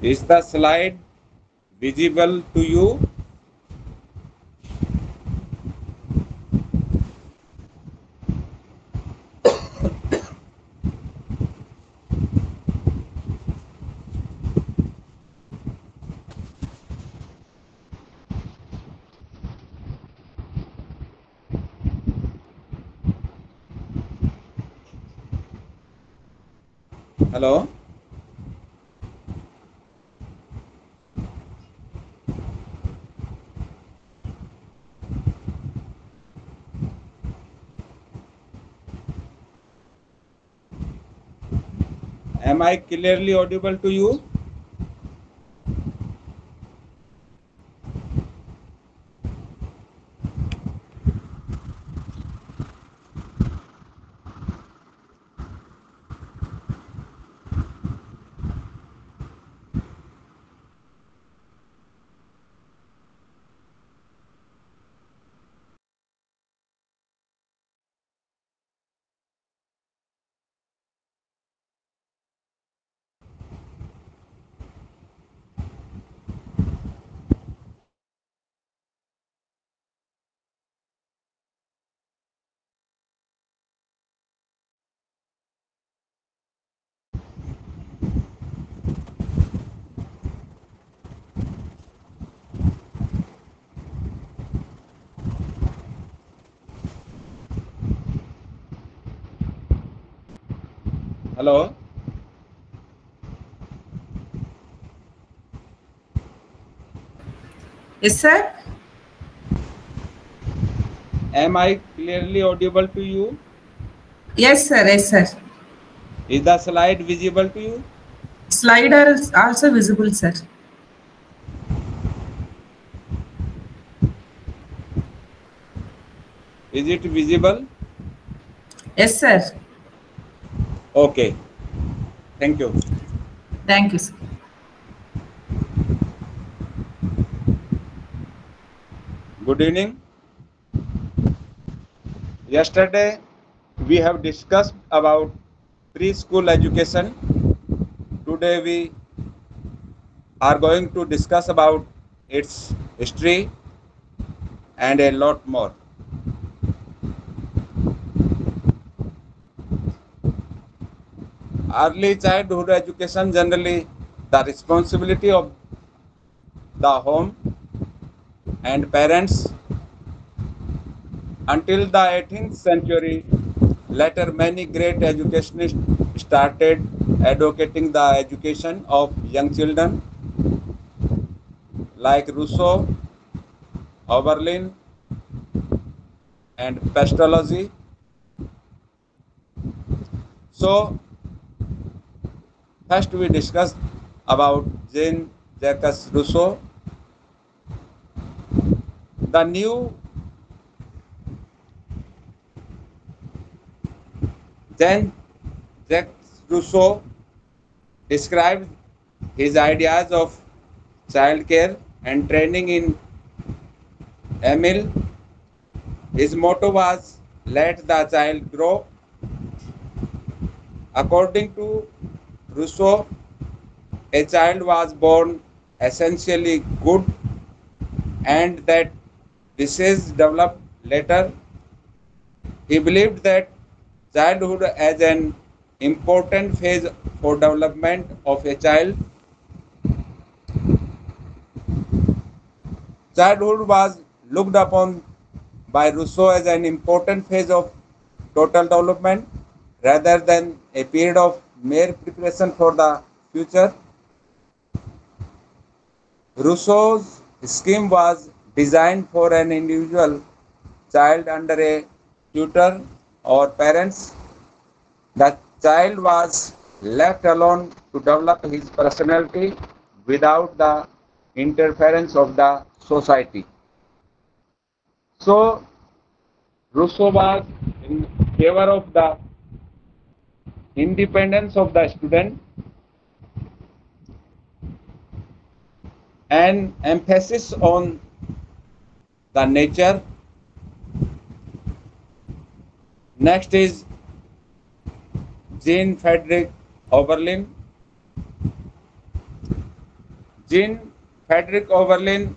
Is the slide visible to you? Hello? Am I clearly audible to you? Hello? Yes, sir. Am I clearly audible to you? Yes, sir. Yes, sir. Is the slide visible to you? Slider is also visible, sir. Is it visible? Yes, sir. Okay. Thank you. Thank you, sir. Good evening. Yesterday, we have discussed about preschool education. Today, we are going to discuss about its history and a lot more. Early childhood education generally the responsibility of the home and parents until the 18th century. Later, many great educationists started advocating the education of young children like Rousseau, Oberlin, and Pestalozzi. So, first we discussed about Jean-Jacques Rousseau. The new Jean-Jacques Rousseau described his ideas of childcare and training in Emile. His motto was let the child grow. According to Rousseau, a child was born essentially good and that disease developed later. He believed that childhood as an important phase for development of a child. Childhood was looked upon by Rousseau as an important phase of total development rather than a period of mere preparation for the future. Rousseau's scheme was designed for an individual child under a tutor or parents. The child was left alone to develop his personality without the interference of the society. So, Rousseau was in favor of the independence of the student and emphasis on the nature. Next is Jean Friedrich Oberlin. Jean Frederick Oberlin,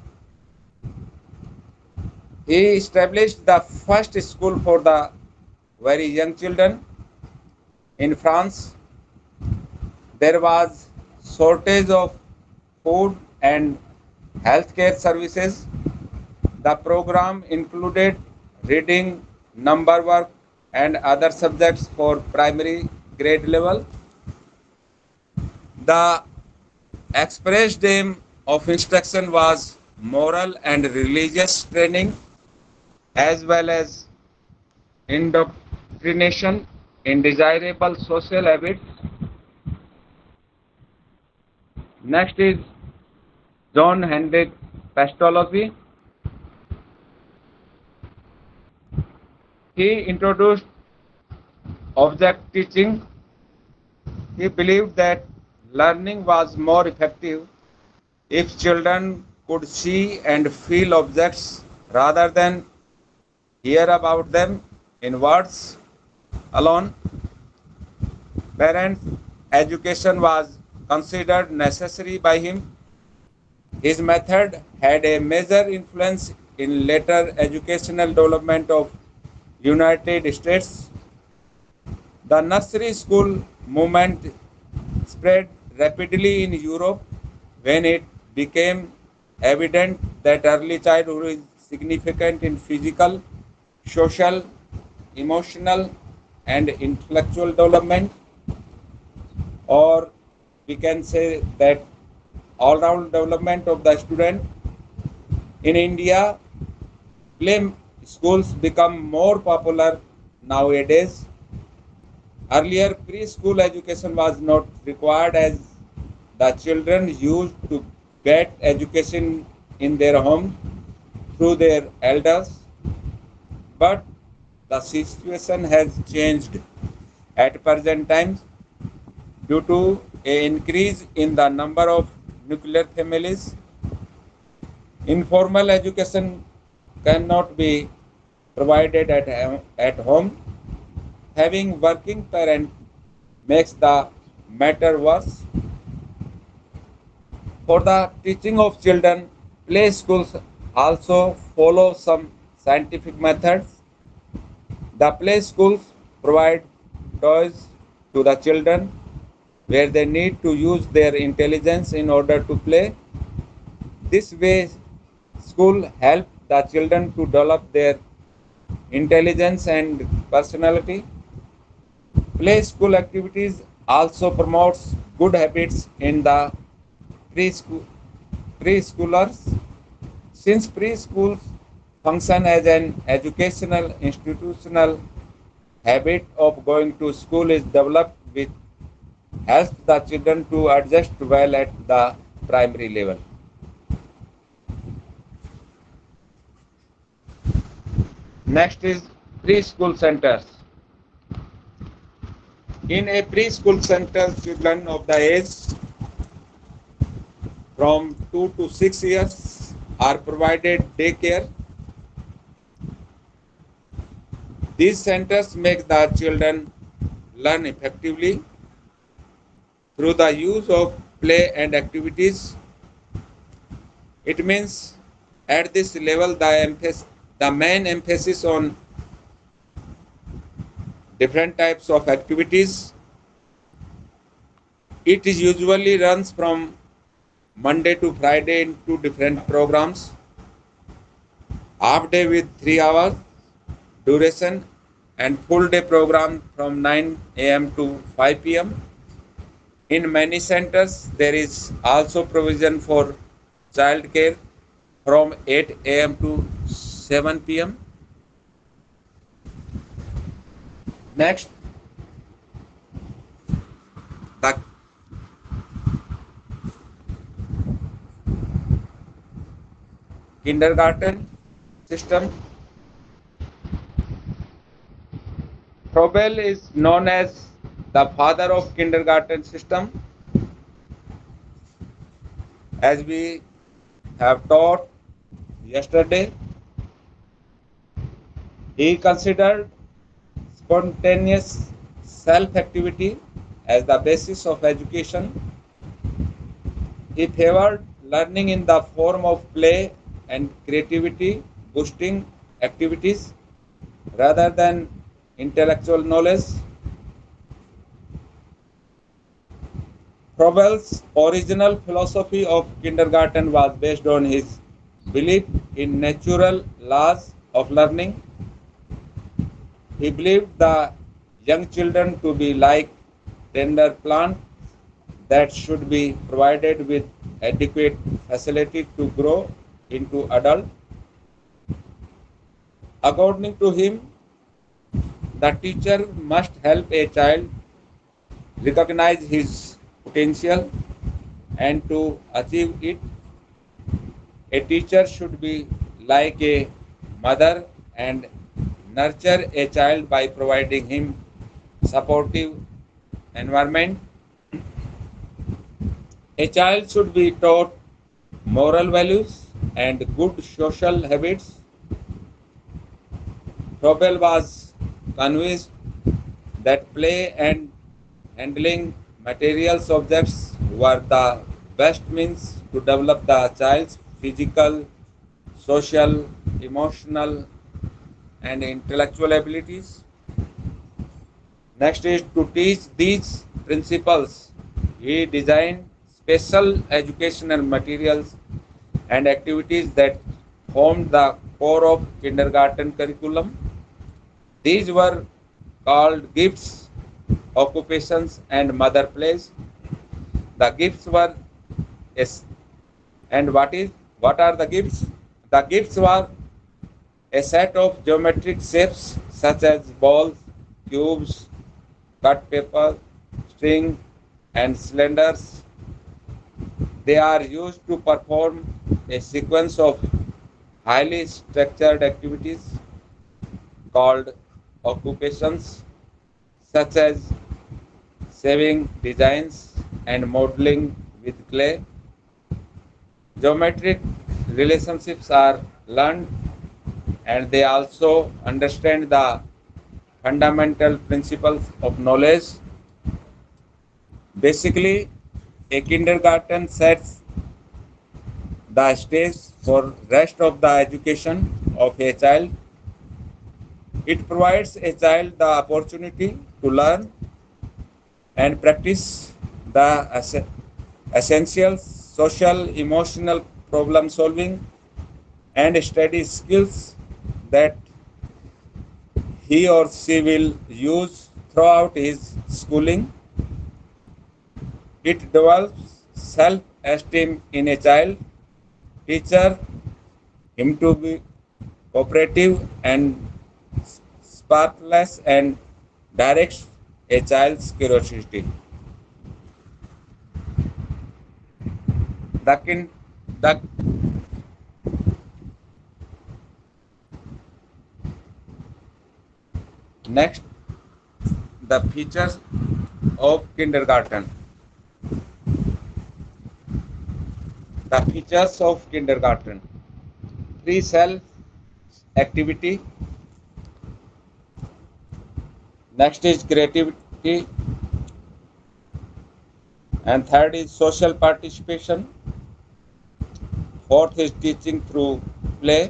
he established the first school for the very young children in France. There was shortage of food and healthcare services. The program included reading, number work, and other subjects for primary grade level. The expressed aim of instruction was moral and religious training as well as indoctrination in desirable social habits. Next is John Henry Pastology. He introduced object teaching. He believed that learning was more effective if children could see and feel objects rather than hear about them in words alone. Parents' education was considered necessary by him. His method had a major influence in later educational development of United States. The nursery school movement spread rapidly in Europe when it became evident that early childhood is significant in physical, social, emotional, and intellectual development, or we can say that all round development of the student. In India, play schools become more popular nowadays. Earlier, preschool education was not required as the children used to get education in their home through their elders. But the situation has changed at present times due to an increase in the number of nuclear families. Informal education cannot be provided at home. Having working parent makes the matter worse. For the teaching of children, play schools also follow some scientific methods. The play schools provide toys to the children where they need to use their intelligence in order to play. This way, school help the children to develop their intelligence and personality. Play school activities also promotes good habits in the preschool, preschoolers. Since preschools function as an educational institutional, habit of going to school is developed which helps the children to adjust well at the primary level. Next is preschool centers. In a preschool center, children of the age from 2 to 6 years are provided daycare. These centers make the children learn effectively through the use of play and activities. It means at this level the main emphasis on different types of activities. It is usually runs from Monday to Friday into different programs. Half day with 3 hours duration and full day program from 9 a.m. to 5 p.m. In many centers, there is also provision for child care from 8 a.m. to 7 p.m. Next, the kindergarten system. Froebel is known as the father of kindergarten system. As we have taught yesterday, he considered spontaneous self-activity as the basis of education. He favored learning in the form of play and creativity boosting activities rather than intellectual knowledge. Froebel's original philosophy of kindergarten was based on his belief in natural laws of learning. He believed the young children to be like tender plants that should be provided with adequate facility to grow into adult. According to him, the teacher must help a child recognize his potential and to achieve it. A teacher should be like a mother and nurture a child by providing him supportive environment. A child should be taught moral values and good social habits. Froebel was convinced that play and handling material subjects were the best means to develop the child's physical, social, emotional, and intellectual abilities. Next is to teach these principles. He designed special educational materials and activities that formed the core of kindergarten curriculum. These were called gifts, occupations, and mother plays. The gifts were yes, and what are the gifts? The gifts were a set of geometric shapes such as balls, cubes, cut paper, string, and cylinders. They are used to perform a sequence of highly structured activities called occupations, such as saving designs and modeling with clay. Geometric relationships are learned and they also understand the fundamental principles of knowledge. Basically, a kindergarten sets the stage for rest of the education of a child. It provides a child the opportunity to learn and practice the essential social emotional problem solving and study skills that he or she will use throughout his schooling. It develops self-esteem in a child, teacher him to be cooperative and sparkless and directs a child's curiosity. The, kin- the, next, the features of kindergarten. The features of kindergarten. Free self activity. Next is creativity. And third is social participation. Fourth is teaching through play.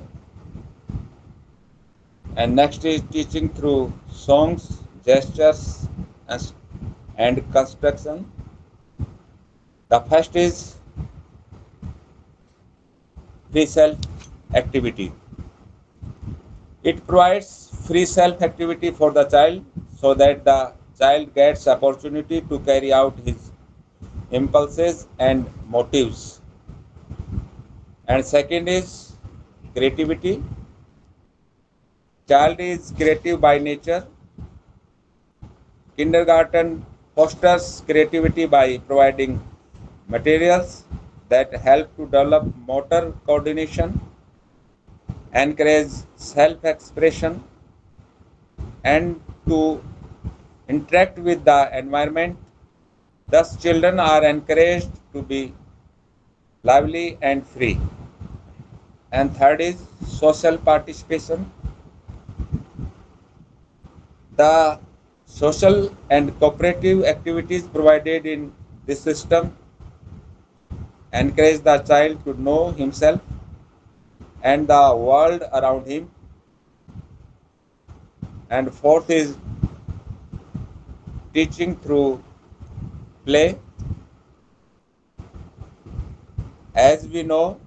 And next is teaching through songs, gestures, and construction. The first is free self activity. It provides free self activity for the child so that the child gets opportunity to carry out his impulses and motives. And second is creativity. Child is creative by nature. Kindergarten fosters creativity by providing materials that help to develop motor coordination, encourage self-expression, and to interact with the environment. Thus, children are encouraged to be lively and free. And third is social participation. The social and cooperative activities provided in this system encourage the child to know himself and the world around him. And fourth is teaching through play. As we know,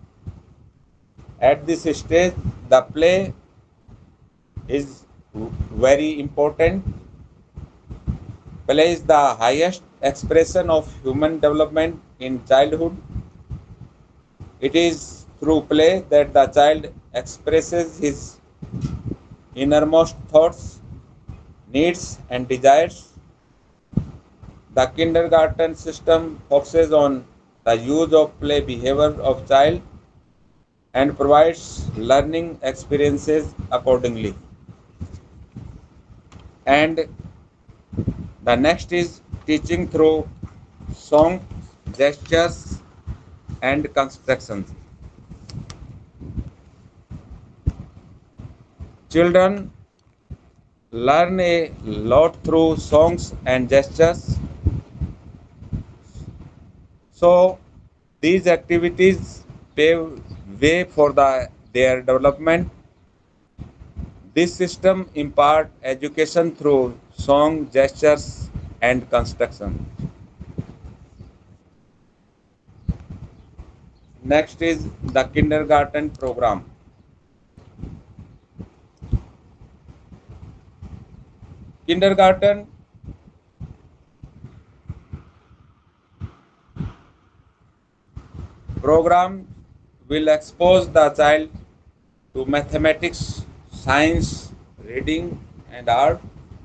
at this stage, the play is very important. Play is the highest expression of human development in childhood. It is through play that the child expresses his innermost thoughts, needs, and desires. The kindergarten system focuses on the use of play behavior of child and provides learning experiences accordingly. And the next is teaching through song, gestures, and constructions. Children learn a lot through songs and gestures. So these activities pave way for their development. This system impart education through song, gestures, and construction. Next is the kindergarten program. Kindergarten program will expose the child to mathematics, science, reading, and art.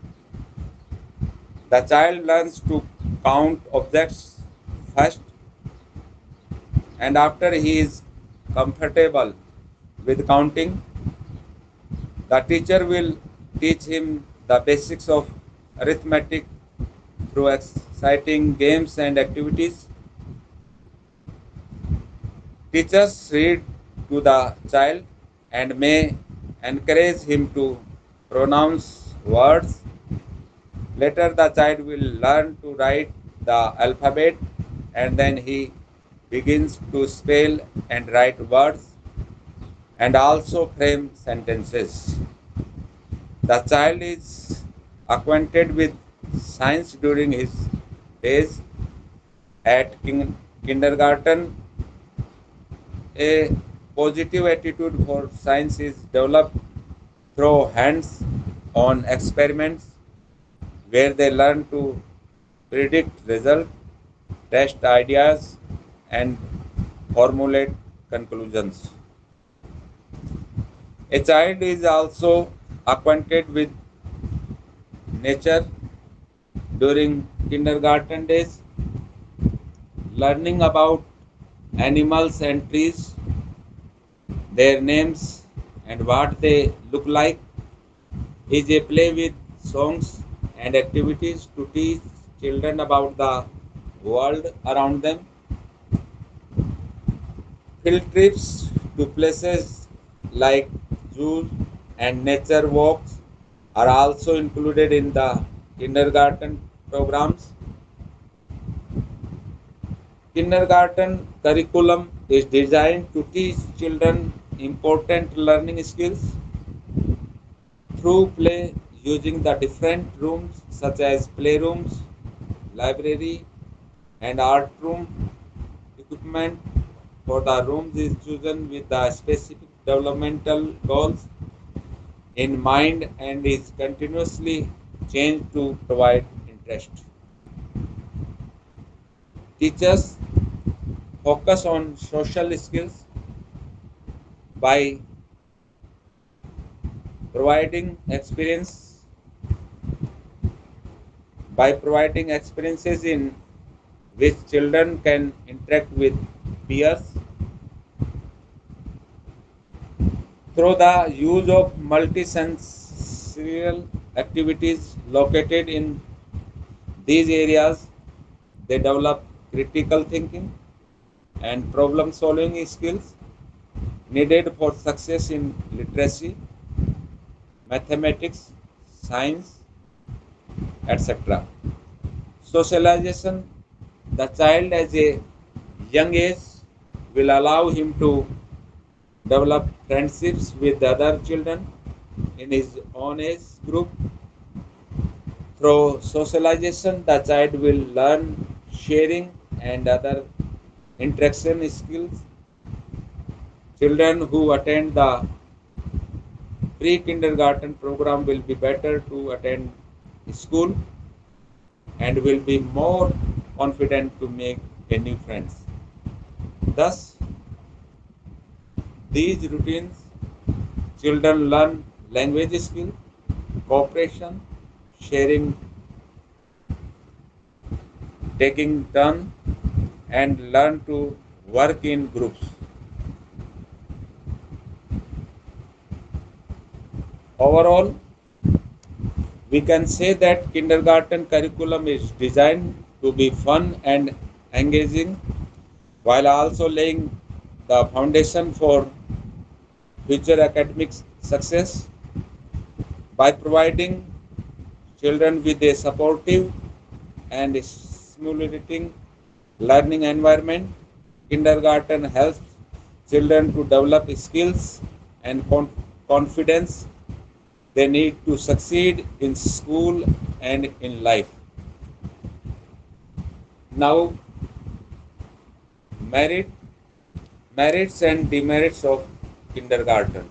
The child learns to count objects first, and after he is comfortable with counting, the teacher will teach him the basics of arithmetic through exciting games and activities. Teachers read to the child and may encourage him to pronounce words. Later, the child will learn to write the alphabet and then he begins to spell and write words and also frame sentences. The child is acquainted with science during his days at kindergarten. A positive attitude for science is developed through hands on experiments where they learn to predict results, test ideas, and formulate conclusions. A child is also acquainted with nature during kindergarten days, learning about animals and trees, their names, and what they look like is a play with songs and activities to teach children about the world around them. Field trips to places like zoos and nature walks are also included in the kindergarten programs. Kindergarten curriculum is designed to teach children important learning skills through play using the different rooms such as playrooms, library, and art room. Equipment for the rooms is chosen with the specific developmental goals in mind and is continuously changed to provide interest. Teachers focus on social skills by providing experience by providing experiences in which children can interact with peers through the use of multisensorial activities located in these areas. They develop critical thinking and problem solving skills needed for success in literacy, mathematics, science, etc. Socialization. The child as a young age will allow him to develop friendships with other children in his own age group. Through socialization, the child will learn sharing and other interaction skills. Children who attend the pre-kindergarten program will be better to attend school and will be more confident to make new friends. Thus, these routines, children learn language skill, cooperation, sharing, taking turn, and learn to work in groups. Overall, we can say that kindergarten curriculum is designed to be fun and engaging while also laying the foundation for future academic success by providing children with a supportive and stimulating learning environment. Kindergarten helps children to develop skills and confidence they need to succeed in school and in life. Now, merit, merits and demerits of kindergarten.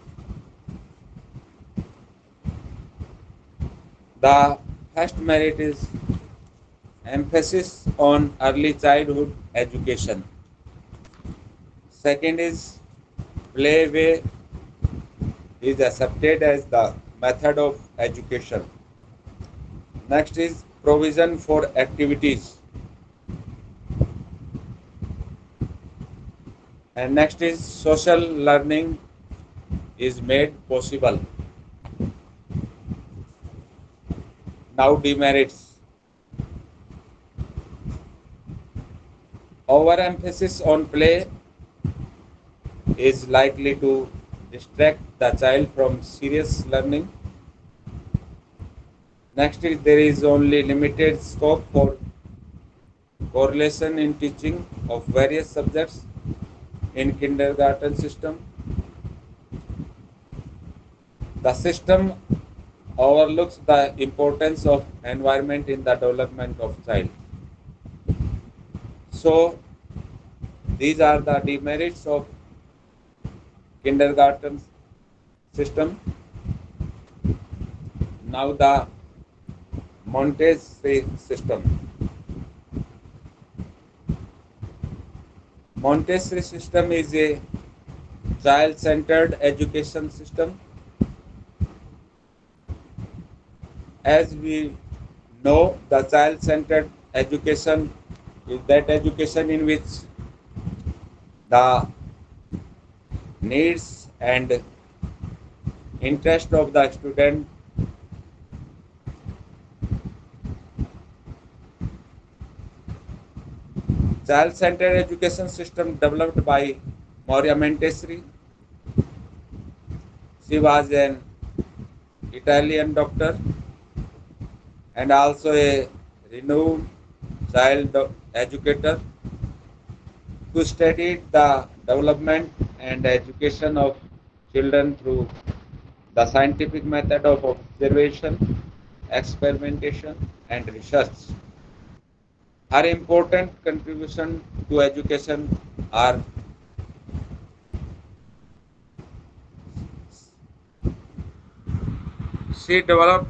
The first merit is emphasis on early childhood education. Second is play way is accepted as the method of education. Next is provision for activities. And next is social learning is made possible. Now demerits. Overemphasis on play is likely to distract the child from serious learning. Next is there is only limited scope for correlation in teaching of various subjects in kindergarten system. The system overlooks the importance of environment in the development of child. So these are the demerits of kindergarten system. Now the Montessori system. Montessori system is a child-centered education system. As we know, the child-centered education is that education in which the needs and interest of the student child-centered education system developed by Maria Montessori. She was an Italian doctor and also a renowned child educator who studied the development and education of children through the scientific method of observation, experimentation, and research. Her important contribution to education are she developed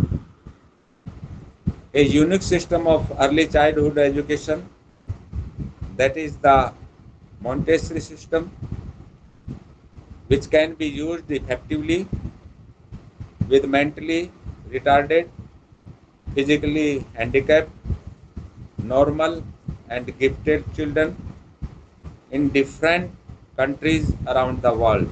a unique system of early childhood education, that is the Montessori system, which can be used effectively with mentally retarded, physically handicapped, normal, and gifted children in different countries around the world.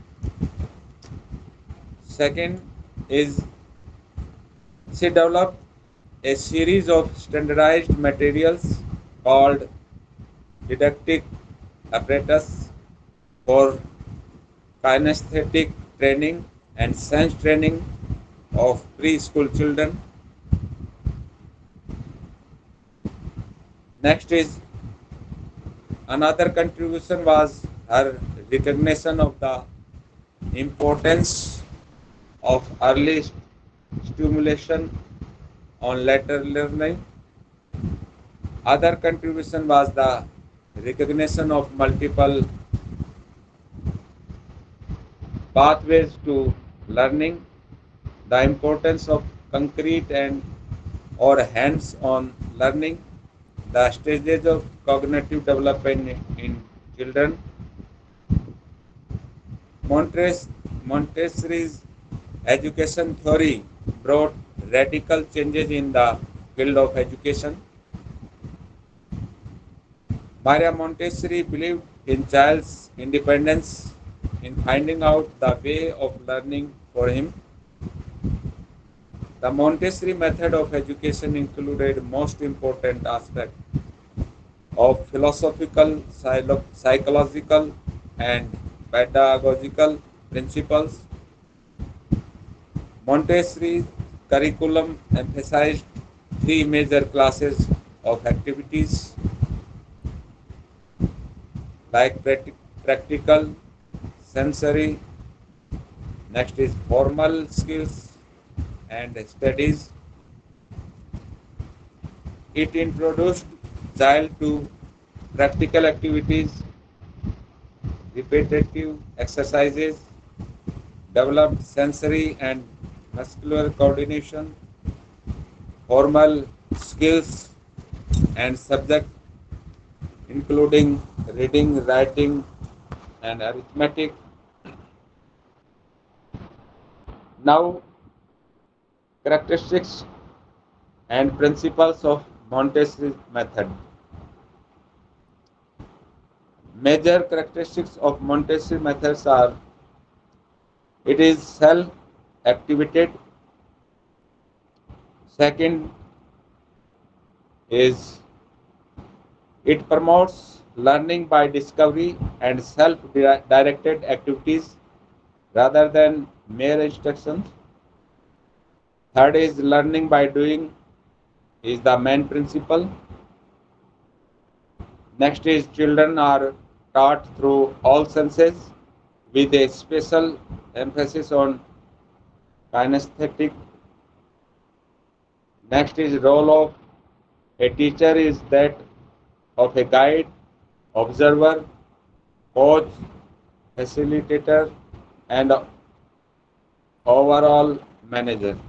Second is she developed a series of standardized materials called didactic apparatus for kinesthetic training and sense training of preschool children. Next is Another contribution was her recognition of the importance of early stimulation on later learning. Other contribution was the recognition of multiple pathways to learning, the importance of concrete and or hands-on learning, the stages of cognitive development in children. Montessori's education theory brought radical changes in the field of education. Maria Montessori believed in child's independence in finding out the way of learning for him. The Montessori method of education included most important aspects of philosophical, psychological, and pedagogical principles. Montessori curriculum emphasized three major classes of activities like practical, sensory, next is formal skills and studies. It introduced child to practical activities, repetitive exercises, developed sensory and muscular coordination, formal skills and subject including reading, writing, and arithmetic. Now, characteristics and principles of Montessori method. Major characteristics of Montessori methods are: it is self-activated. Second is it promotes learning by discovery and self-directed activities rather than mere instructions. Third is learning by doing is the main principle. Next is children are taught through all senses with a special emphasis on kinesthetic. Next is role of a teacher is that of a guide, observer, coach, facilitator, and overall manager.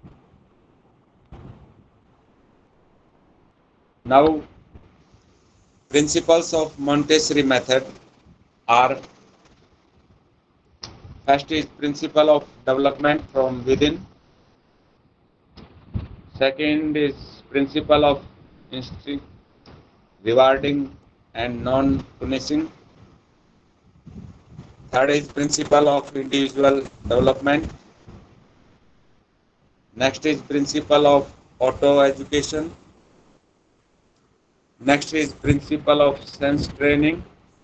Now, principles of Montessori method are: first is principle of development from within. Second is principle of instinct, rewarding and non-punishing. Third is principle of individual development. Next is principle of auto education. Next is principle of sense training.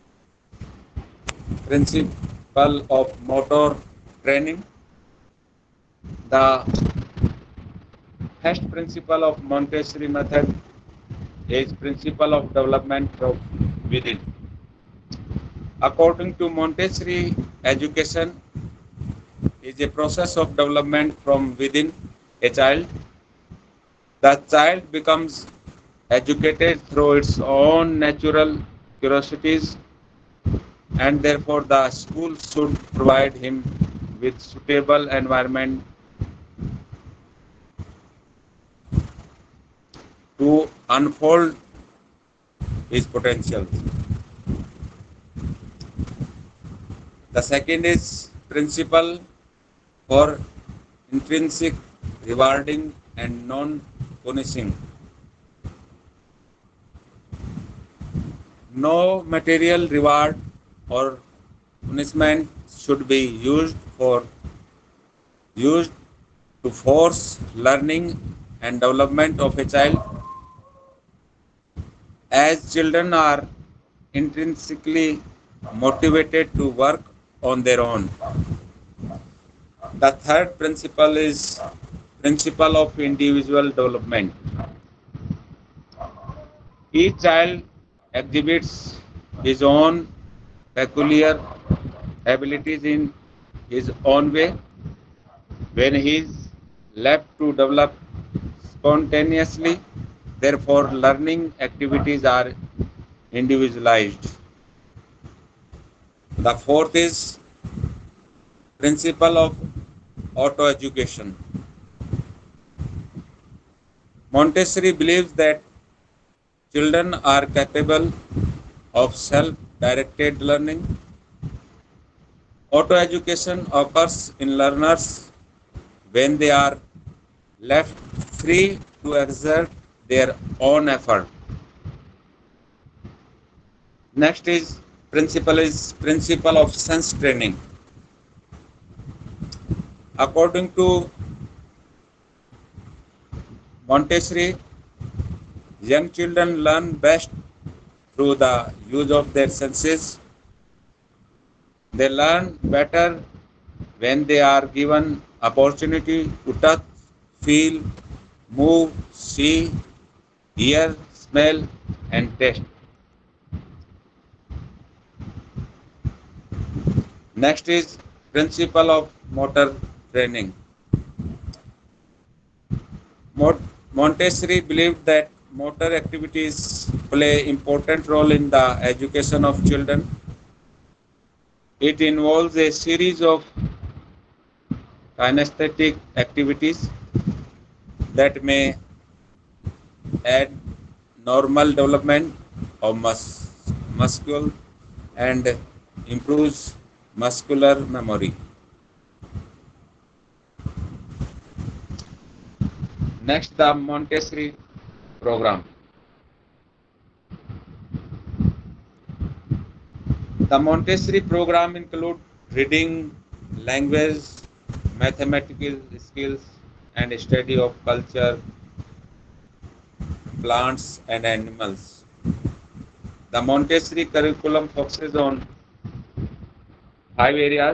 Principle of motor training. The first principle of Montessori method is principle of development from within. According to Montessori, education is a process of development from within a child. The child becomes educated through its own natural curiosities, and therefore the school should provide him with suitable environment to unfold his potentials. The second is principle for intrinsic rewarding and non-punishing. No material reward or punishment should be used to force learning and development of a child, as children are intrinsically motivated to work on their own. The third principle is principle of individual development. Each child exhibits his own peculiar abilities in his own way. When he is left to develop spontaneously, therefore, learning activities are individualized. The fourth is principle of auto education. Montessori believes that children are capable of self directed learning. Auto education occurs in learners when they are left free to exert their own effort. Next is principle of sense training. According to Montessori, young children learn best through the use of their senses. They learn better when they are given opportunity to touch, feel, move, see, hear, smell, and taste. Next is principle of motor training. Montessori believed that motor activities play important role in the education of children. It involves a series of kinesthetic activities that may aid normal development of muscle and improves muscular memory. Next, the Montessori program. The Montessori program include reading, language, mathematical skills, and study of culture, plants, and animals. The Montessori curriculum focuses on five areas: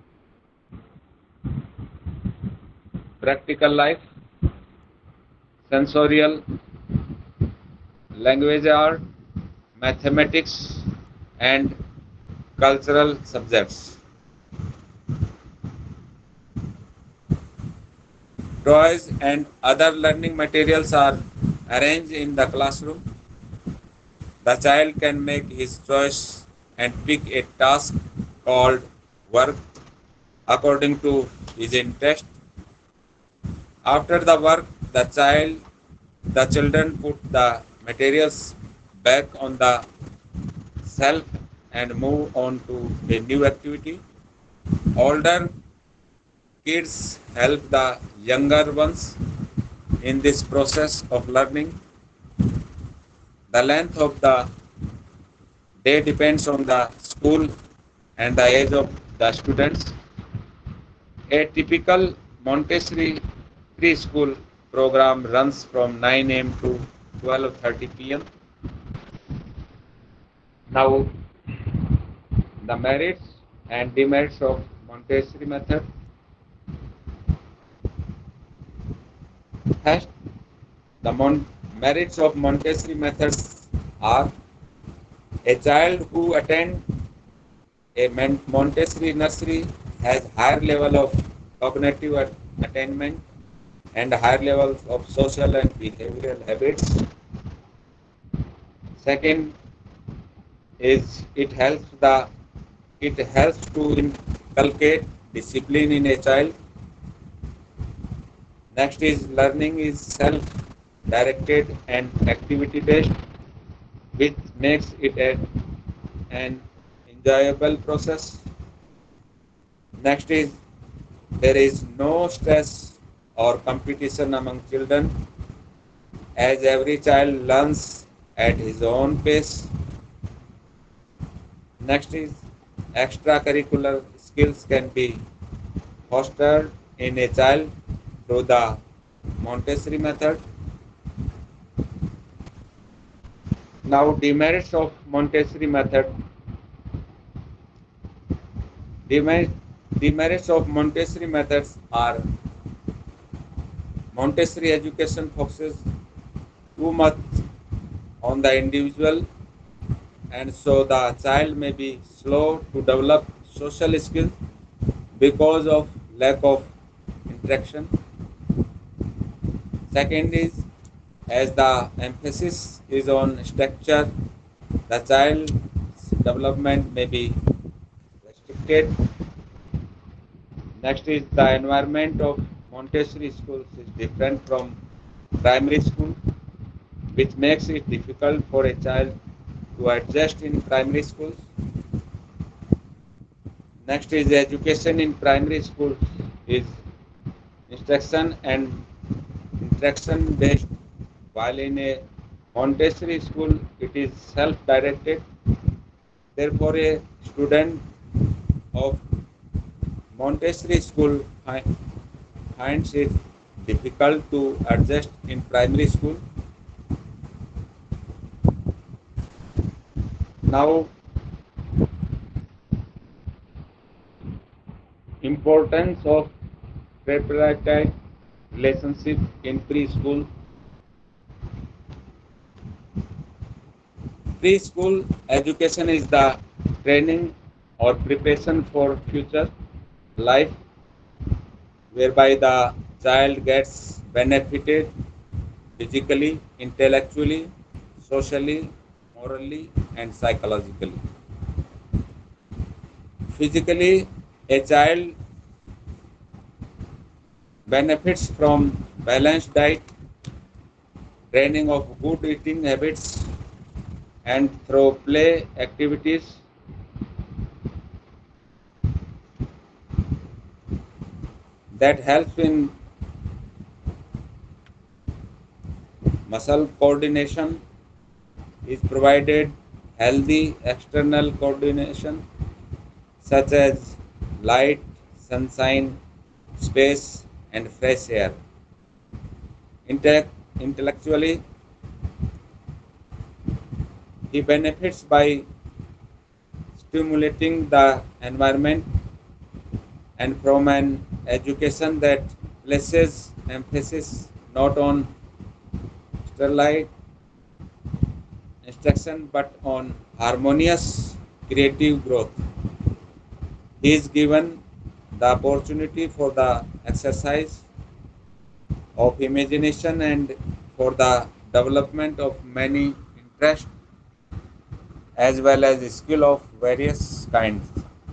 practical life, sensorial, language art, mathematics, and cultural subjects. Toys and other learning materials are arranged in the classroom. The child can make his choice and pick a task called work according to his interest. After the work, the children put the materials back on the shelf and move on to a new activity. Older kids help the younger ones in this process of learning. The length of the day depends on the school and the age of the students. A typical Montessori preschool program runs from 9 a.m. to 12:30 p.m. Now, the merits and demerits of Montessori method. First, the merits of Montessori methods are: a child who attends a Montessori nursery has higher level of cognitive attainment and higher levels of social and behavioral habits. Second is it helps to inculcate discipline in a child. Next is learning is self-directed and activity-based, which makes it an enjoyable process. Next is there is no stress or competition among children, as every child learns at his own pace. Next is extracurricular skills can be fostered in a child through the Montessori method. Now, demerits of Montessori method. Demerits of Montessori methods are: Montessori education focuses too much on the individual. and so the child may be slow to develop social skills because of lack of interaction. Second is, as the emphasis is on structure, the child's development may be restricted. Next is the environment of Montessori schools is different from primary school, which makes it difficult for a child to adjust in primary schools. Next is education in primary schools is instruction and interaction based, while in a Montessori school it is self-directed. Therefore, a student of Montessori school finds it difficult to adjust in primary school. Now, importance of tripartite relationship in preschool. Preschool education is the training or preparation for future life, whereby the child gets benefited physically, intellectually, socially, morally, and psychologically. Physically, a child benefits from balanced diet, training of good eating habits, and through play activities that helps in muscle coordination is provided healthy external coordination such as light, sunshine, space, and fresh air. Intellectually, he benefits by stimulating the environment and from an education that places emphasis not on sterile instruction but on harmonious creative growth. He is given the opportunity for the exercise of imagination and for the development of many interests as well as skill of various kinds.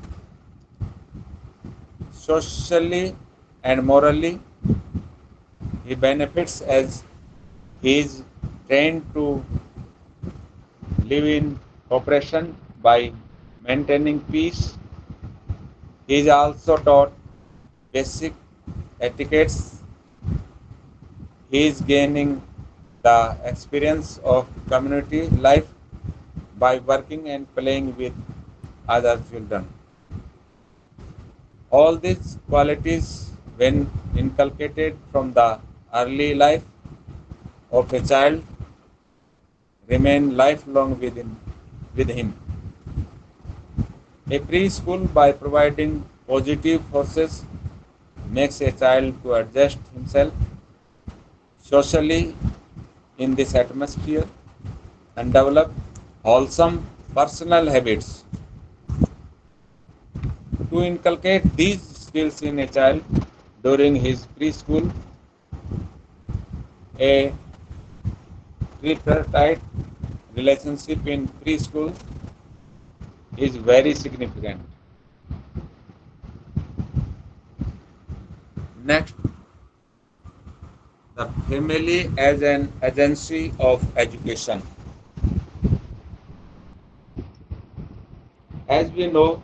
Socially and morally, he benefits as he is trained to live in cooperation by maintaining peace. He is also taught basic etiquettes. He is gaining the experience of community life by working and playing with other children. All these qualities, when inculcated from the early life of a child, remain lifelong with him. A preschool, by providing positive forces, makes a child to adjust himself socially in this atmosphere and develop wholesome personal habits. To inculcate these skills in a child during his preschool, a tripartite relationship in preschool is very significant. Next, the family as an agency of education. As we know,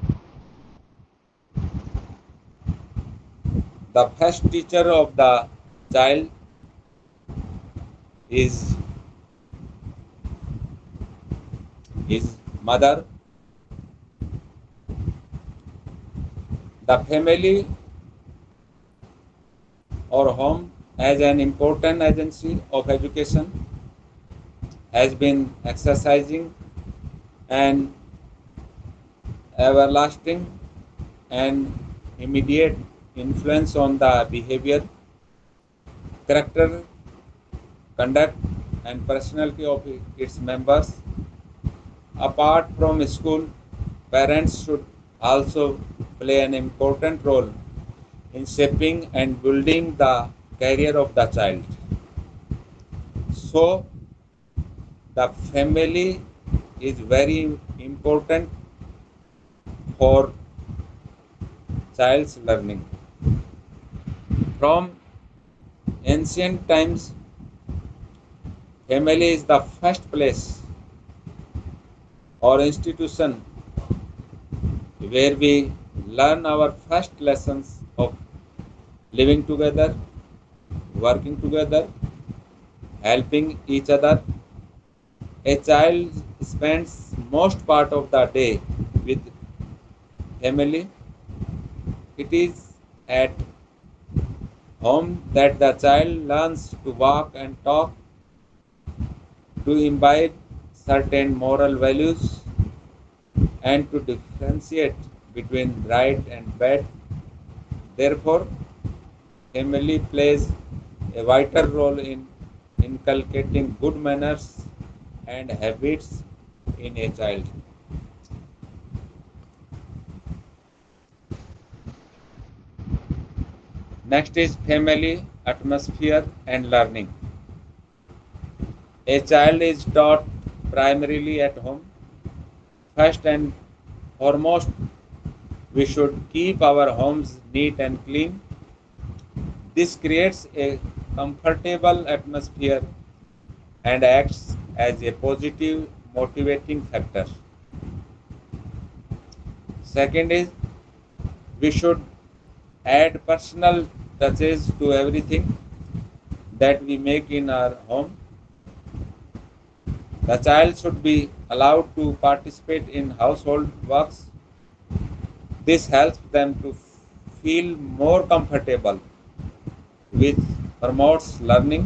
the first teacher of the child is his mother. The family or home as an important agency of education has been exercising an everlasting and immediate influence on the behavior, character, conduct, and personality of its members. Apart from school, parents should also play an important role in shaping and building the career of the child. So, the family is very important for child's learning. From ancient times, family is the first place or institution where we learn our first lessons of living together, working together, helping each other. A child spends most part of the day with family. It is at home that the child learns to walk and talk, to imbibe certain moral values, and to differentiate between right and bad. Therefore, family plays a vital role in inculcating good manners and habits in a child. Next is family, atmosphere, and learning. A child is taught primarily at home. First and foremost, we should keep our homes neat and clean. This creates a comfortable atmosphere and acts as a positive motivating factor. Second is we should add personal touches to everything that we make in our home. The child should be allowed to participate in household works. This helps them to feel more comfortable, which promotes learning.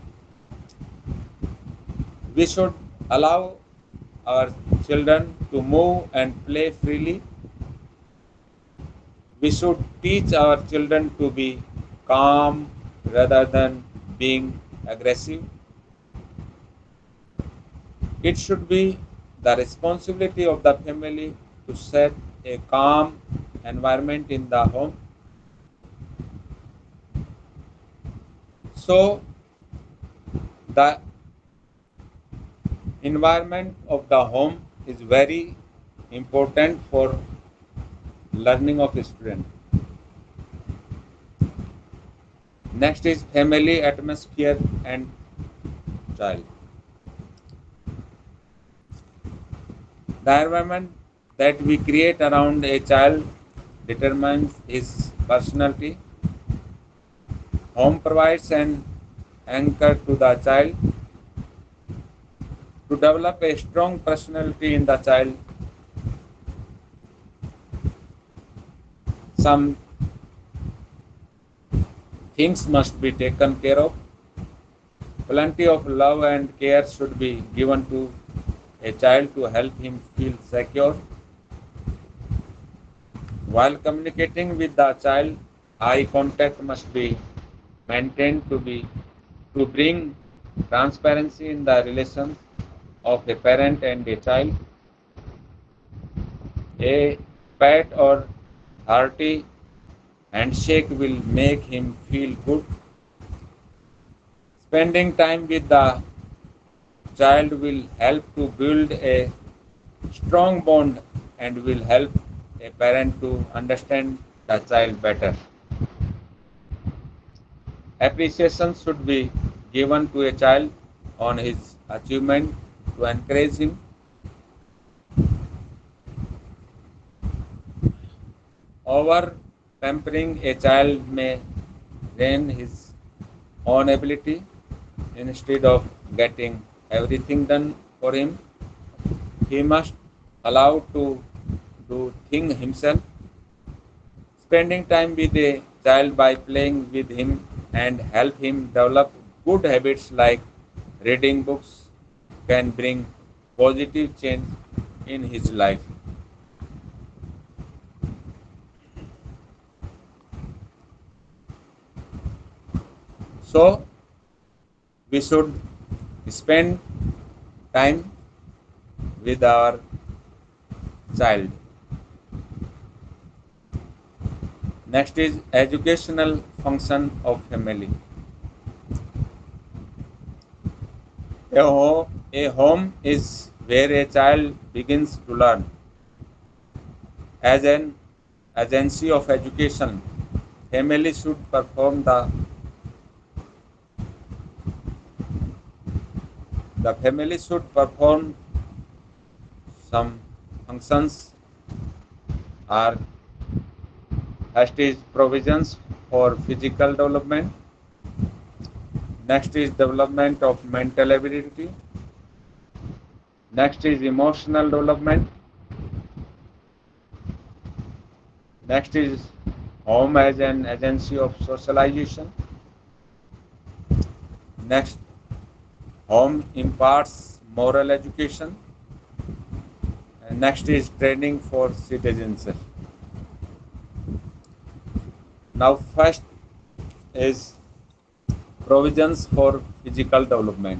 We should allow our children to move and play freely. We should teach our children to be calm rather than being aggressive. It should be the responsibility of the family to set a calm environment in the home. So, the environment of the home is very important for learning of a student. Next is family atmosphere and child. The environment that we create around a child determines his personality. Home provides an anchor to the child. To develop a strong personality in the child, some things must be taken care of. Plenty of love and care should be given to a child to help him feel secure. While communicating with the child, eye contact must be maintained to bring transparency in the relations of a parent and a child. A pat or hearty handshake will make him feel good. Spending time with the child will help to build a strong bond and will help a parent to understand the child better. Appreciation should be given to a child on his achievement to encourage him. Over pampering a child may drain his own ability. Instead of getting everything done for him, he must allow to do things himself. Spending time with a child by playing with him and help him develop good habits like reading books can bring positive change in his life. So we should spend time with our child. Next is educational function of family. A home is where a child begins to learn. As an agency of education, family should perform the family should perform some functions are first is provisions for physical development, next is development of mental ability, next is emotional development, next is home as an agency of socialization, next home imparts moral education, and next is training for citizenship. Now first is provisions for physical development.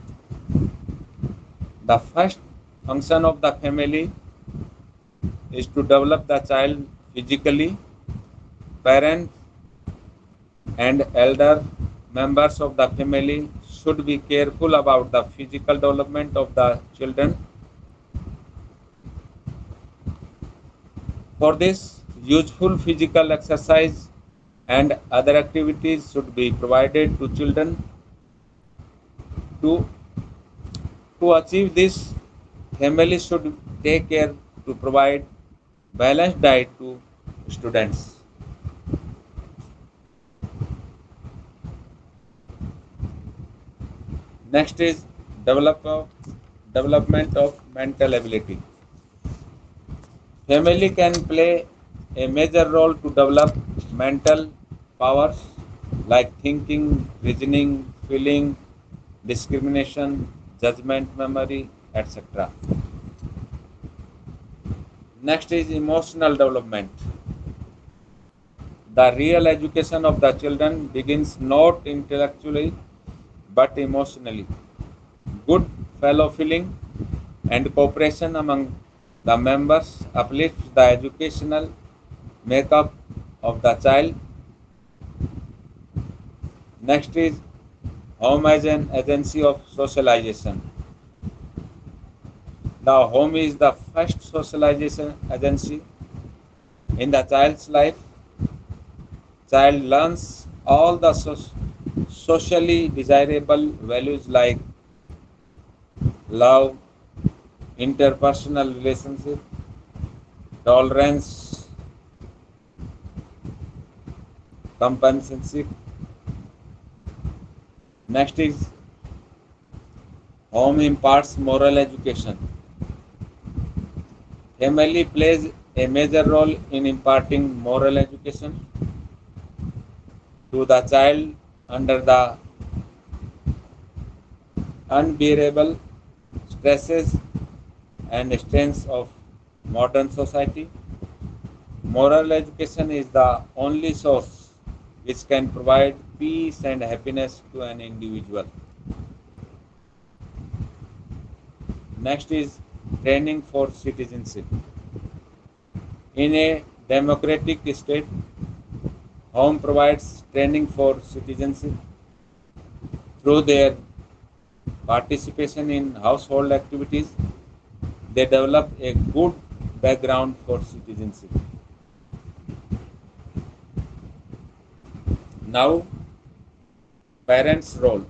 The first function of the family is to develop the child physically. Parents and elder members of the family should be careful about the physical development of the children. For this, useful physical exercise and other activities should be provided to children. To, to achieve this, family should take care to provide balanced diet to students. Next is development of mental ability. Family can play a major role to develop mental powers like thinking, reasoning, feeling, discrimination, judgment, memory, etc. Next is emotional development. The real education of the children begins not intellectually but emotionally. Good fellow feeling and cooperation among the members uplifts the educational makeup of the child. Next is home as an agency of socialization. The home is the first socialization agency in the child's life. Child learns all the socially desirable values like love, interpersonal relationship, tolerance, companionship. Next is home imparts moral education. Family plays a major role in imparting moral education to the child under the unbearable stresses and strains of modern society. Moral education is the only source which can provide peace and happiness to an individual. Next is training for citizenship. In a democratic state, home provides training for citizenship through their participation in household activities. They develop a good background for citizenship. Now, parents' role.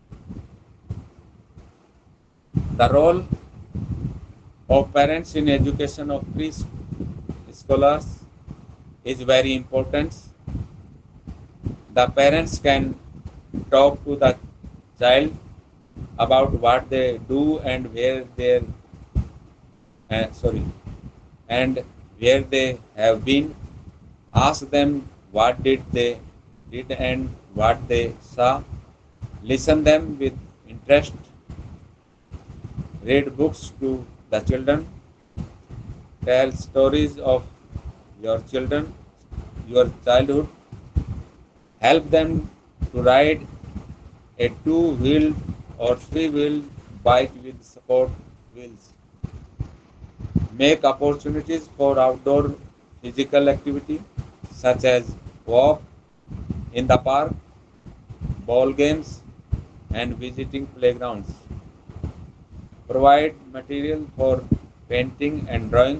The role of parents in education of preschoolers is very important. The parents can talk to the child about what they do and sorry, and where they have been. Ask them what they did and what they saw. Listen them with interest. Read books to the children. Tell stories of your children, your childhood. Help them to ride a two-wheeled or three-wheeled bike with support wheels. make opportunities for outdoor physical activity such as walk in the park, ball games, and visiting playgrounds. Provide material for painting and drawing.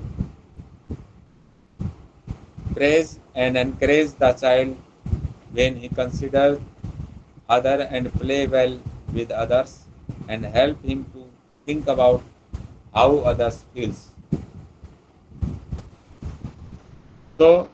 Praise and encourage the child when he considers other and play well with others and help him to think about how others feels. So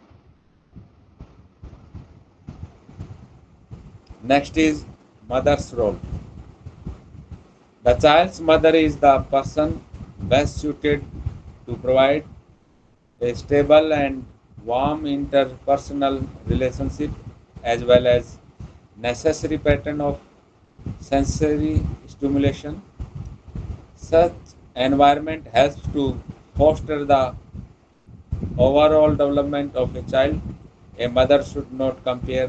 next is mother's role. The child's mother is the person best suited to provide a stable and warm interpersonal relationship as well as necessary pattern of sensory stimulation. Such environment helps to foster the overall development of a child. A mother should not compare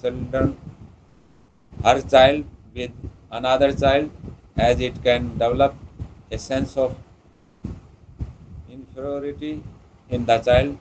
her child with another child as it can develop a sense of inferiority in the child.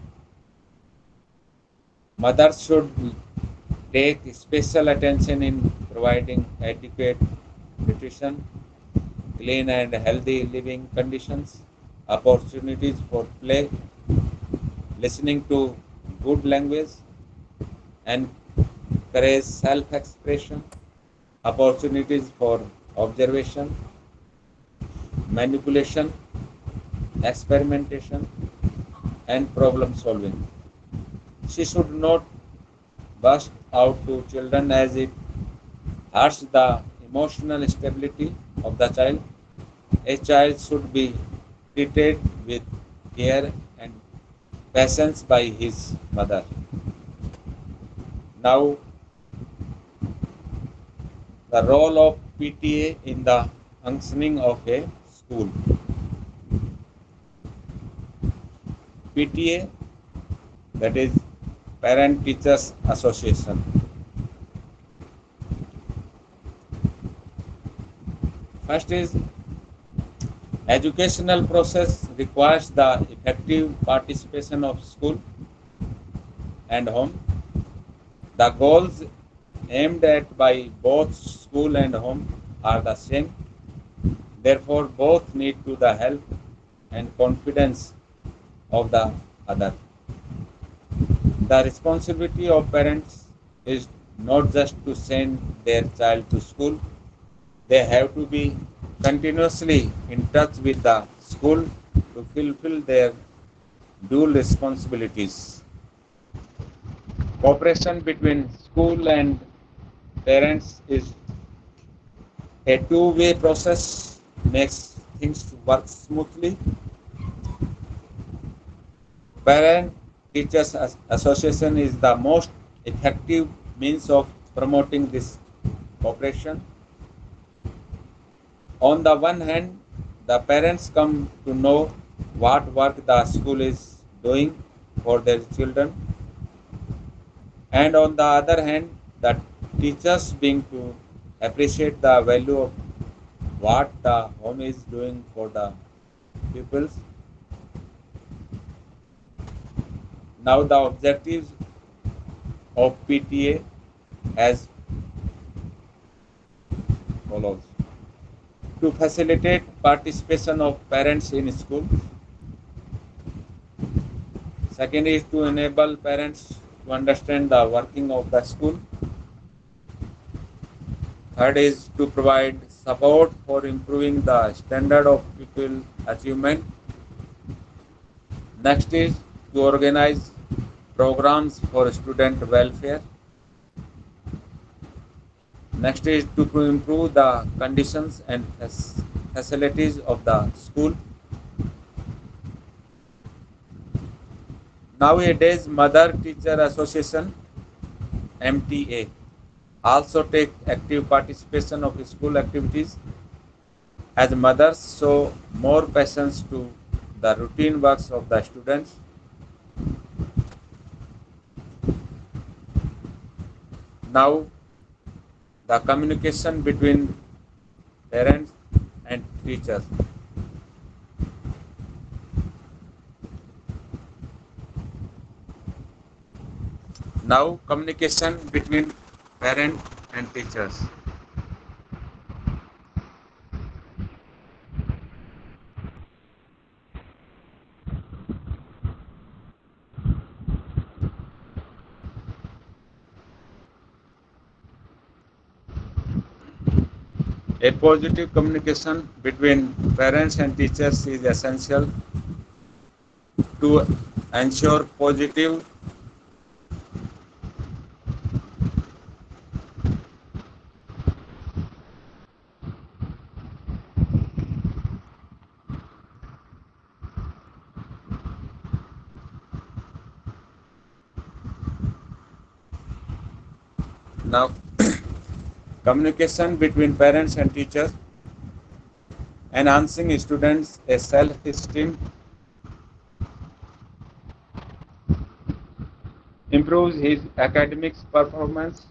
Mothers should take special attention in providing adequate nutrition, clean and healthy living conditions, opportunities for play, listening to good language, and encourage self-expression, opportunities for observation, manipulation, experimentation, and problem solving. She should not burst out to children as it hurts the emotional stability of the child. A child should be treated with care and patience by his mother. Now, the role of PTA in the functioning of a school. PTA, that is Parent Teachers Association. First is educational process requires the effective participation of school and home. The goals aimed at by both school and home are the same. Therefore, both need to the help and confidence of the other. The responsibility of parents is not just to send their child to school, they have to be continuously in touch with the school to fulfill their dual responsibilities. Cooperation between school and parents is a two-way process, makes things work smoothly. Parent Teachers Association is the most effective means of promoting this cooperation. On the one hand, the parents come to know what work the school is doing for their children, and on the other hand, the teachers being to appreciate the value of what the home is doing for the pupils. Now the objectives of PTA as follows: to facilitate participation of parents in school. Second is to enable parents to understand the working of the school. Third is to provide support for improving the standard of pupil achievement. Next is to organize programs for student welfare. Next is to improve the conditions and facilities of the school. Nowadays, Mother Teacher Association (MTA) also take active participation of school activities as mothers show more patience to the routine works of the students. Now, the communication between parents and teachers. Now, communication between parent and teachers. A positive communication between parents and teachers is essential to ensure positive now communication between parents and teachers, enhancing students' self-esteem, improves his academics performance,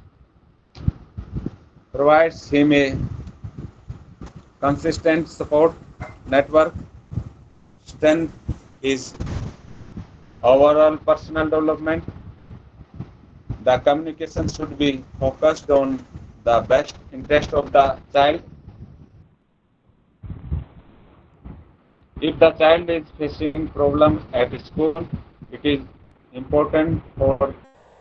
provides him a consistent support network, strengthens his overall personal development. The communication should be focused on the best interest of the child. If the child is facing problem at school, it is important for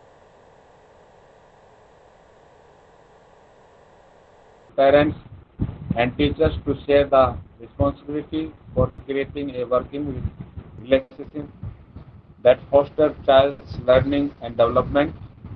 parents and teachers to share the responsibility for creating a working relationship that fosters child's learning and development.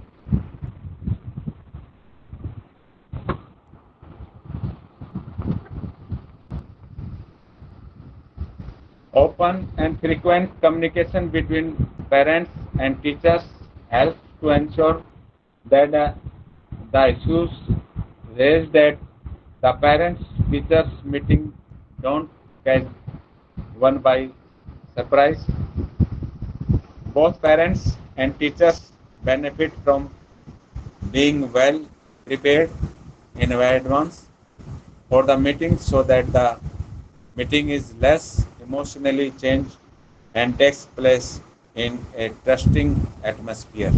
Open and frequent communication between parents and teachers helps to ensure that the issues raised at the parents teachers meeting don't catch one by surprise. Both parents and teachers benefit from being well prepared in advance for the meeting so that the meeting is less emotionally changed and takes place in a trusting atmosphere.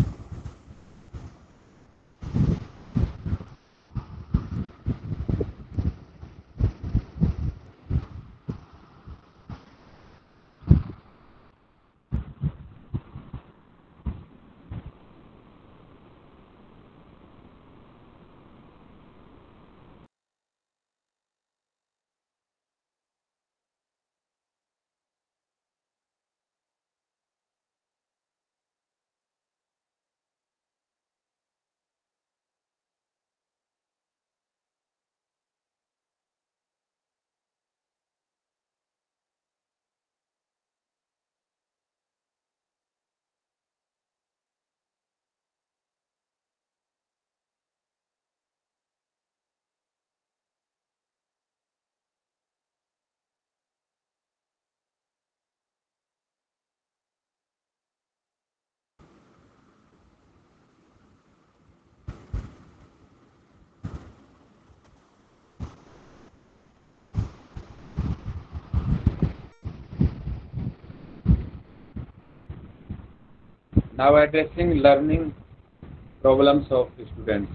Now addressing learning problems of students.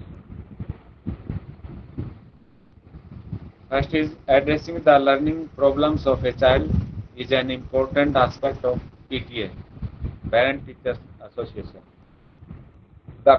First is addressing the learning problems of a child is an important aspect of PTA, Parent Teachers Association. The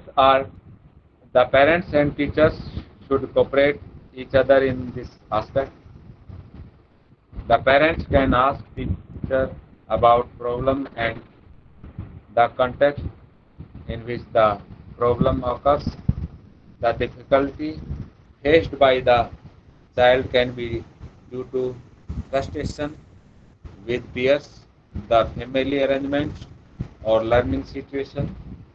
parents and teachers should cooperate each other in this aspect. The parents can ask the teacher about problem and the context in which the problem occurs. The difficulty faced by the child can be due to frustration with peers, the family arrangements, or learning situation.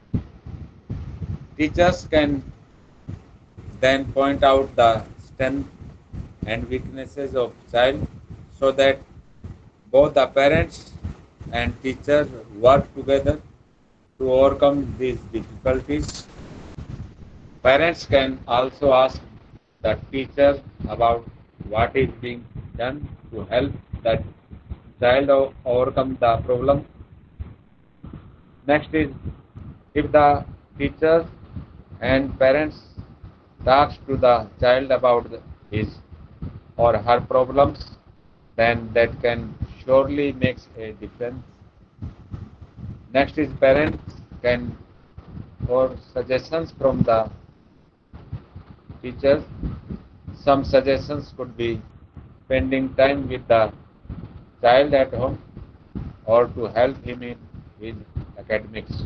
Teachers can then point out the strengths and weaknesses of child so that both the parents and teachers work together to overcome these difficulties. Parents can also ask the teacher about what is being done to help that child overcome the problem. Next is if the teachers and parents talks to the child about his or her problems, then that can surely makes a difference. Next is parents can or suggestions from the teachers. Some suggestions could be spending time with the child at home or to help him in his academics.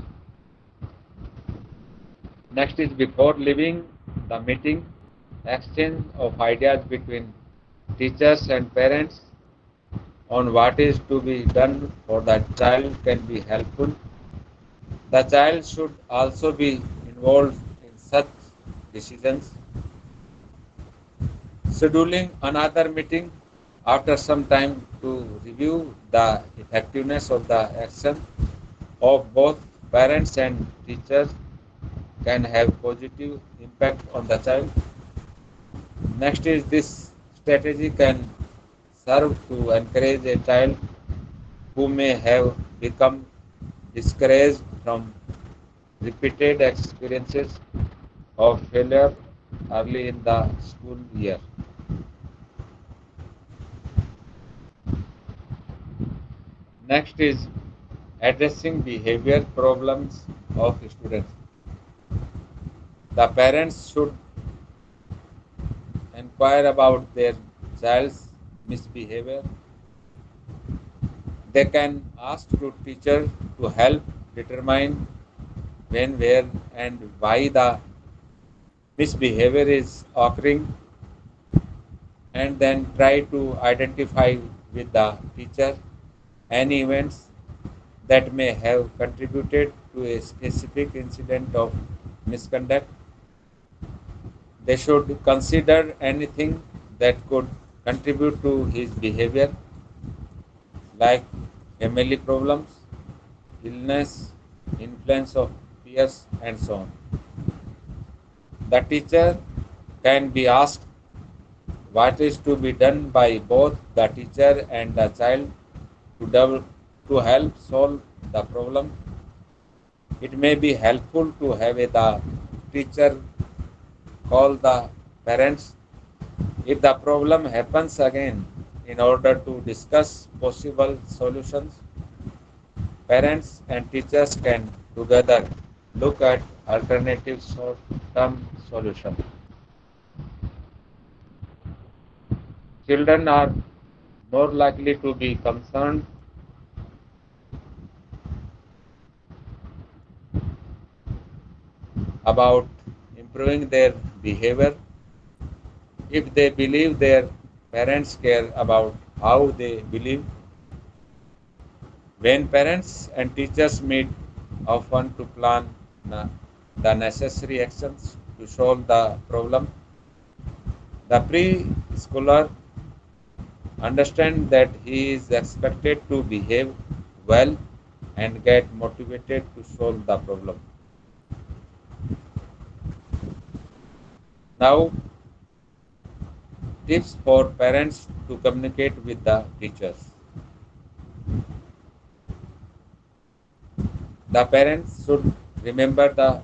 Next is before leaving the meeting, exchange of ideas between teachers and parents on what is to be done for the child can be helpful. The child should also be involved in such decisions. Scheduling another meeting after some time to review the effectiveness of the action of both parents and teachers can have positive impact on the child. Next is this strategy can serve to encourage a child who may have become discouraged from repeated experiences of failure early in the school year. Next is addressing behavior problems of students. The parents should inquire about their child's misbehavior. They can ask to teacher to help determine when, where, and why the misbehavior is occurring, and then try to identify with the teacher any events that may have contributed to a specific incident of misconduct. They should consider anything that could contribute to his behavior, like family problems, illness, influence of peers, and so on. The teacher can be asked what is to be done by both the teacher and the child to help solve the problem. It may be helpful to have the teacher call the parents if the problem happens again in order to discuss possible solutions. Parents and teachers can together look at alternative short-term solutions. Children are more likely to be concerned about improving their behavior if they believe their parents care about how they believe. When parents and teachers meet often to plan the necessary actions to solve the problem, the preschooler understands that he is expected to behave well and get motivated to solve the problem. Now, tips for parents to communicate with the teachers. The parents should remember the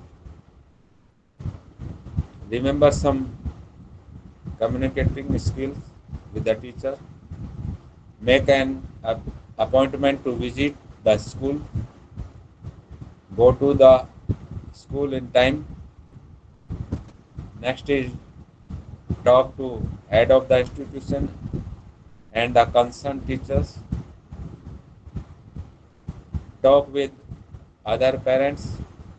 remember some communicating skills with the teacher. Make an appointment to visit the school. Go to the school in time. Next is talk to head of the institution and the concerned teachers. Talk with other parents.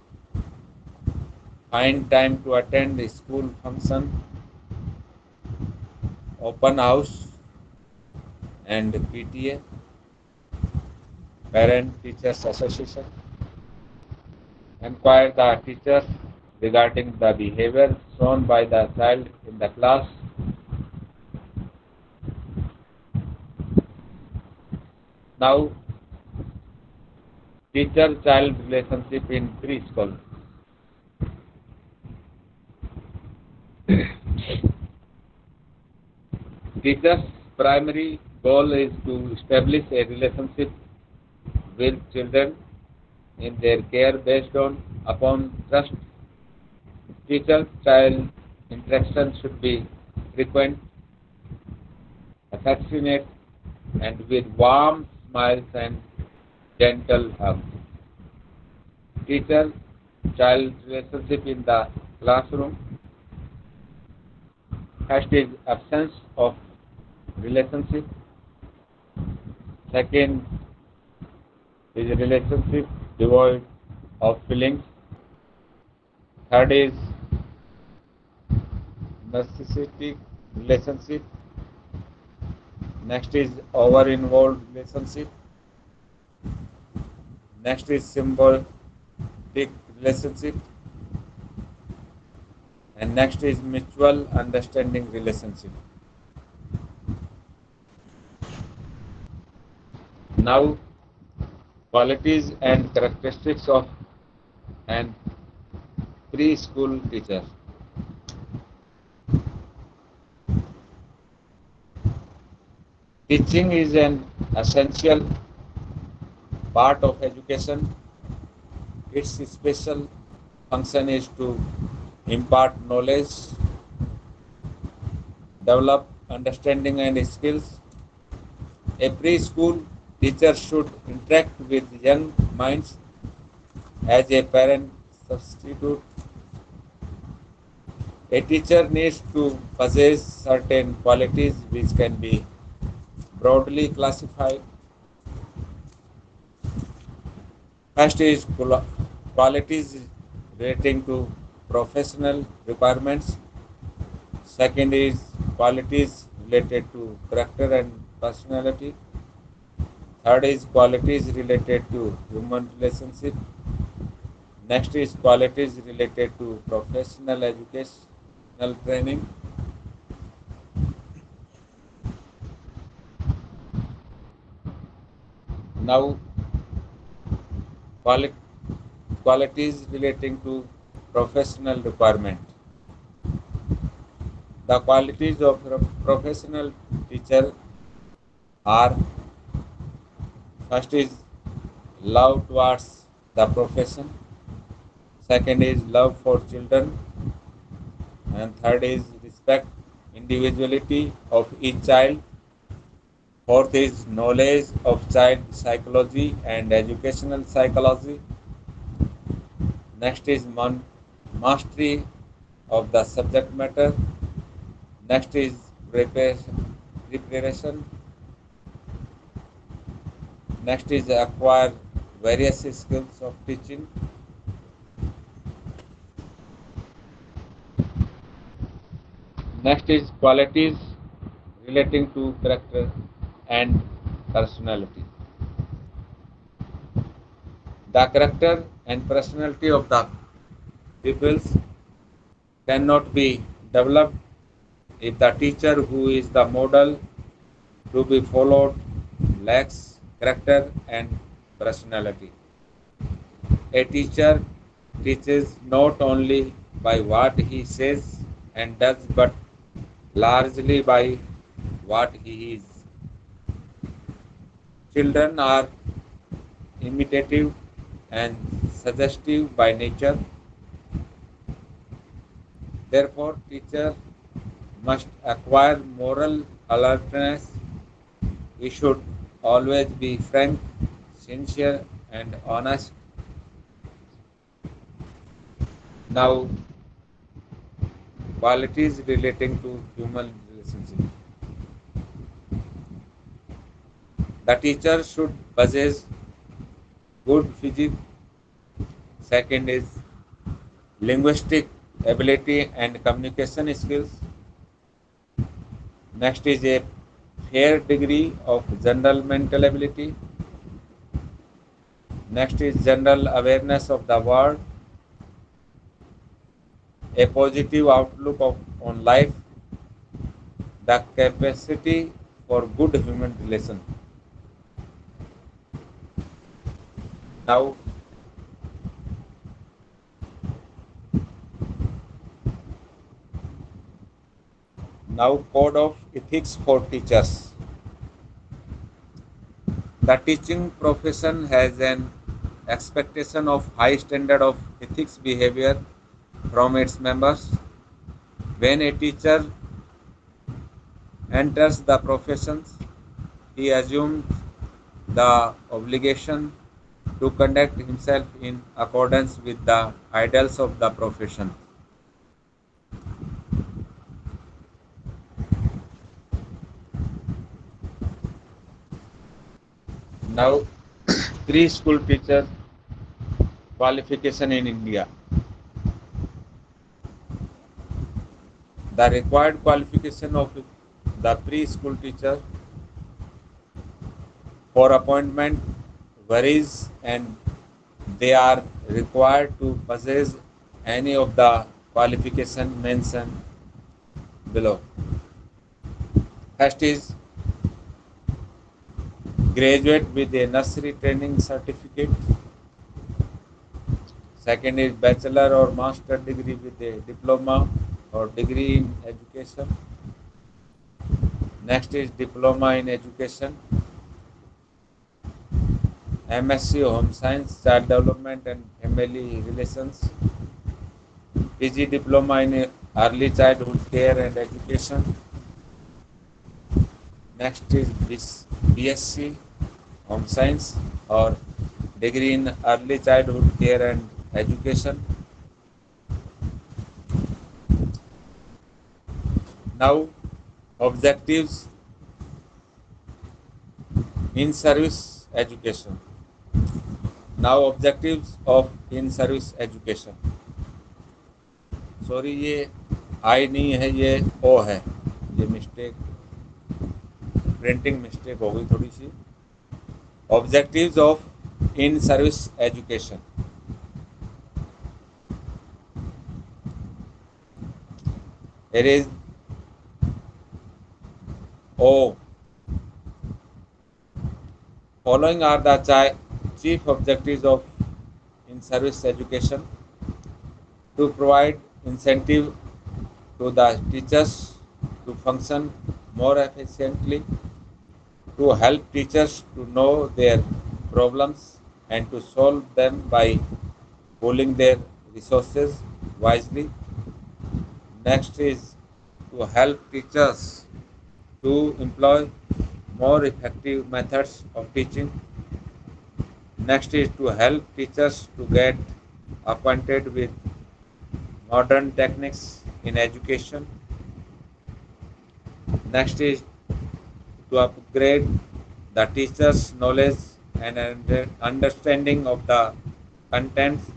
Find time to attend the school function, open house, and PTA, Parent Teachers Association. Inquire the teachers regarding the behavior shown by the child in the class. Now, teacher-child relationship in preschool. Teacher's primary goal is to establish a relationship with children in their care based on upon trust. Teacher-child interaction should be frequent, affectionate, and with warm smiles and gentle hugs. Teacher-child relationship in the classroom. First is absence of relationship. Second is a relationship devoid of feelings. Third is narcissistic relationship. Next is over-involved relationship. Next is symbolic relationship. And next is mutual understanding relationship. Now, qualities and characteristics of an preschool teacher. Teaching is an essential part of education. Its special function is to impart knowledge, develop understanding and skills. A preschool teacher should interact with young minds as a parent substitute. A teacher needs to possess certain qualities which can be broadly classified. First is qualities relating to professional requirements. Second is qualities related to character and personality. Third is qualities related to human relationship. Next is qualities related to professional educational training. Now, qualities relating to professional requirement. The qualities of a professional teacher are: first is love towards the profession, second is love for children, and third is respect individuality of each child, fourth is knowledge of child psychology and educational psychology, next is mastery of the subject matter, next is preparation, next is acquire various skills of teaching, next is qualities relating to character and personality. The character and personality of the pupils cannot be developed if the teacher who is the model to be followed lacks character and personality. A teacher teaches not only by what he says and does, but largely by what he is. Children are imitative and suggestive by nature. Therefore, teachers must acquire moral alertness. We should always be frank, sincere, and honest. Now, qualities relating to human relationship. The teacher should possess good physics. Second is linguistic ability and communication skills. Next is a fair degree of general mental ability. Next is general awareness of the world, a positive outlook on life, the capacity for good human relation. Now, code of ethics for teachers. The teaching profession has an expectation of high standard of ethics behavior from its members. When a teacher enters the profession, he assumes the obligation to conduct himself in accordance with the ideals of the profession. Now, preschool teacher qualification in India. The required qualification of the preschool teacher for appointment varies, and they are required to possess any of the qualification mentioned below. First is graduate with a nursery training certificate. Second is bachelor or master degree with a diploma or degree in education. Next is diploma in education. MSc Home Science, Child Development and Family Relations. PG Diploma in Early Childhood Care and Education. Next is BSc Home Science or degree in Early Childhood Care and Education. Now, objectives in service education. Now, objectives of in service education. Sorry ये आई नहीं है, ये ओ है, ये mistake, printing mistake हो गई थोड़ी सी. Objectives of in service education. It is oh. Following are the chief objectives of in-service education: to provide incentive to the teachers to function more efficiently, to help teachers to know their problems and to solve them by pooling their resources wisely. Next is to help teachers to employ more effective methods of teaching. Next is to help teachers to get acquainted with modern techniques in education. Next is to upgrade the teacher's knowledge and understanding of the contents.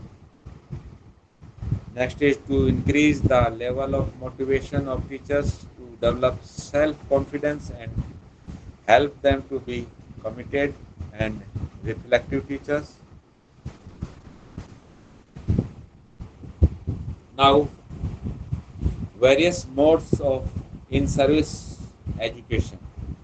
Next is to increase the level of motivation of teachers to develop self-confidence and help them to be committed and reflective teachers. Now, various modes of in-service education.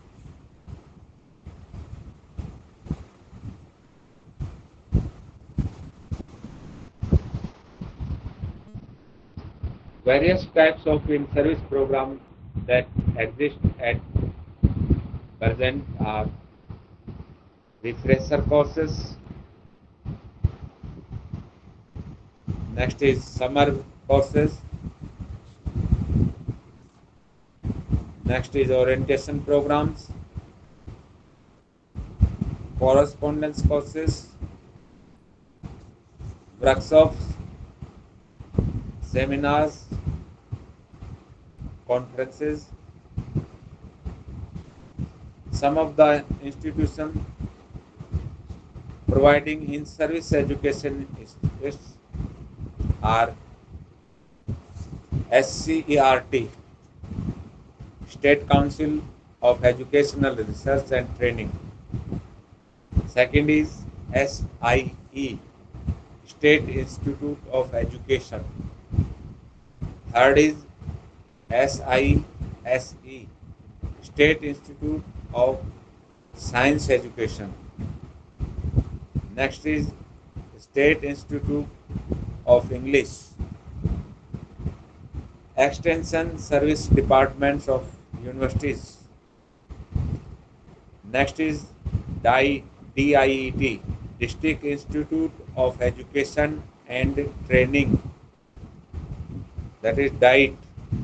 Various types of in-service programs that exist at present are refresher courses. Next is summer courses. Next is orientation programs, correspondence courses, workshops, seminars, conferences. Some of the institutions providing in-service education institutes are SCERT, State Council of Educational Research and Training. Second is SIE, State Institute of Education. Third is SISE, State Institute of Science Education. Next is State Institute of English. Extension Service Departments of Universities. Next is DIET, District Institute of Education and Training, that is DIET.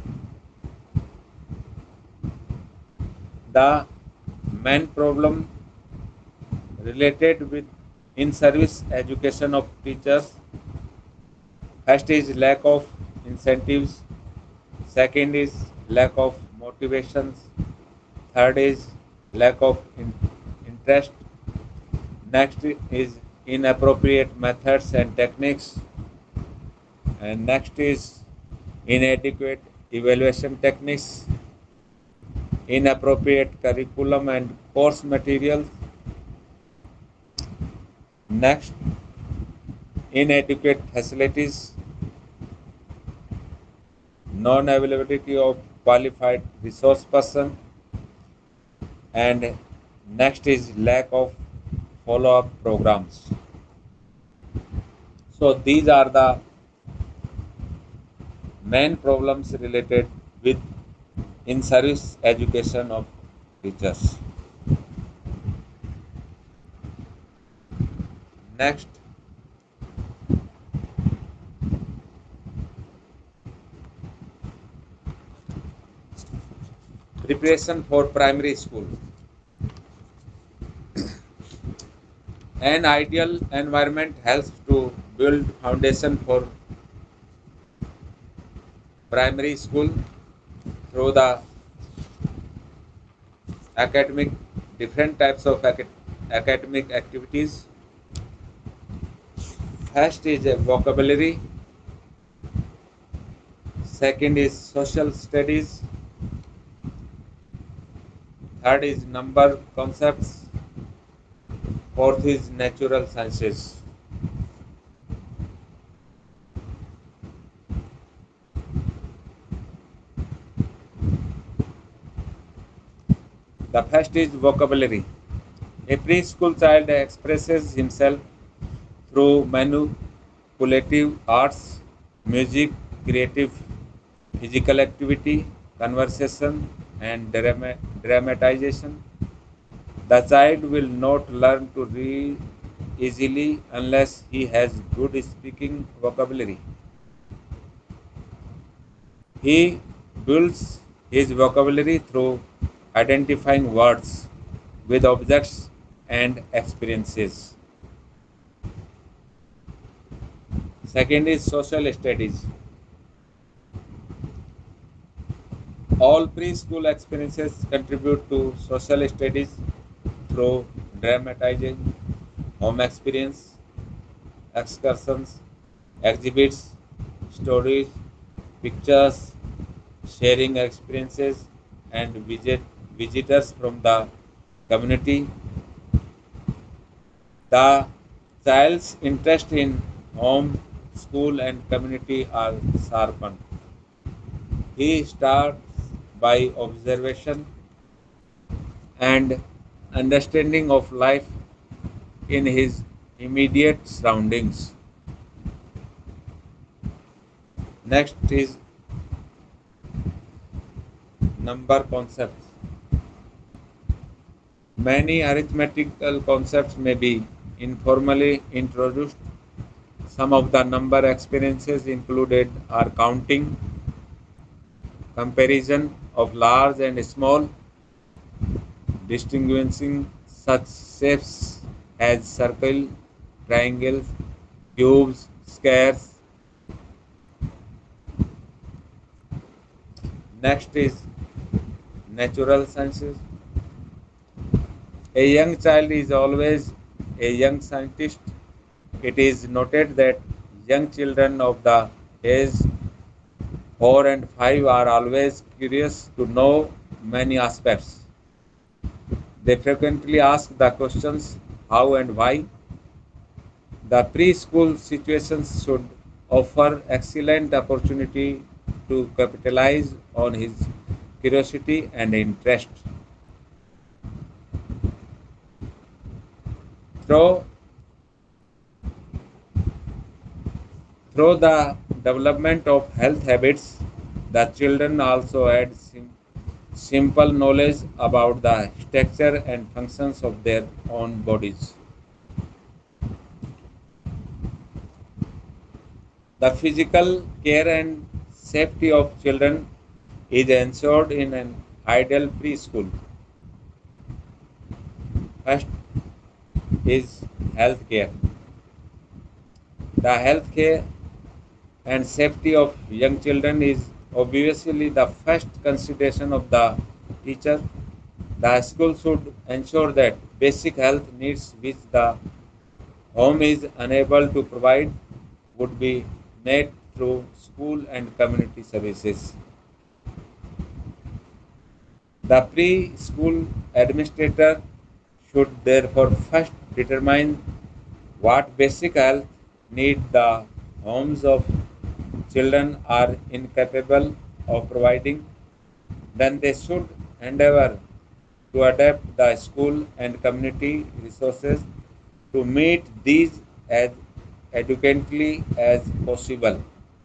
The main problem related with in-service education of teachers. First is lack of incentives. Second is lack of motivations. Third is lack of interest. Next is inappropriate methods and techniques. And next is inadequate evaluation techniques, inappropriate curriculum and course materials. Next, inadequate facilities, non-availability of qualified resource person, and next is lack of follow-up programs. So these are the main problems related with in-service education of teachers. Next, preparation for primary school. An ideal environment helps to build foundation for primary school through the academic different types of academic activities. First is a vocabulary, second is social studies, third is number concepts, fourth is natural sciences. The first is vocabulary. A preschool child expresses himself through manipulative arts, music, creative physical activity, conversation, and dramatization. The child will not learn to read easily unless he has good speaking vocabulary. He builds his vocabulary through identifying words with objects and experiences. Second is social studies. All preschool experiences contribute to social studies through dramatizing, home experience, excursions, exhibits, stories, pictures, sharing experiences, and visitors from the community. The child's interest in home, school, and community are sharpened. He starts by observation and understanding of life in his immediate surroundings. Next is number concepts. Many arithmetical concepts may be informally introduced. Some of the number experiences included are counting, comparison of large and small, distinguishing such shapes as circle, triangles, cubes, squares. Next is natural sciences. A young child is always a young scientist. It is noted that young children of the age 4 and 5 are always curious to know many aspects. They frequently ask the questions how and why. The preschool situations should offer excellent opportunity to capitalize on his curiosity and interest. Through, through the development of health habits, the children also add simple knowledge about the structure and functions of their own bodies. The physical care and safety of children is ensured in an ideal preschool. First is health care. The health care and safety of young children is obviously the first consideration of the teacher. The school should ensure that basic health needs which the home is unable to provide would be met through school and community services. The preschool administrator should therefore first determine what basic health need the homes of children are incapable of providing. Then they should endeavor to adapt the school and community resources to meet these as adequately as possible.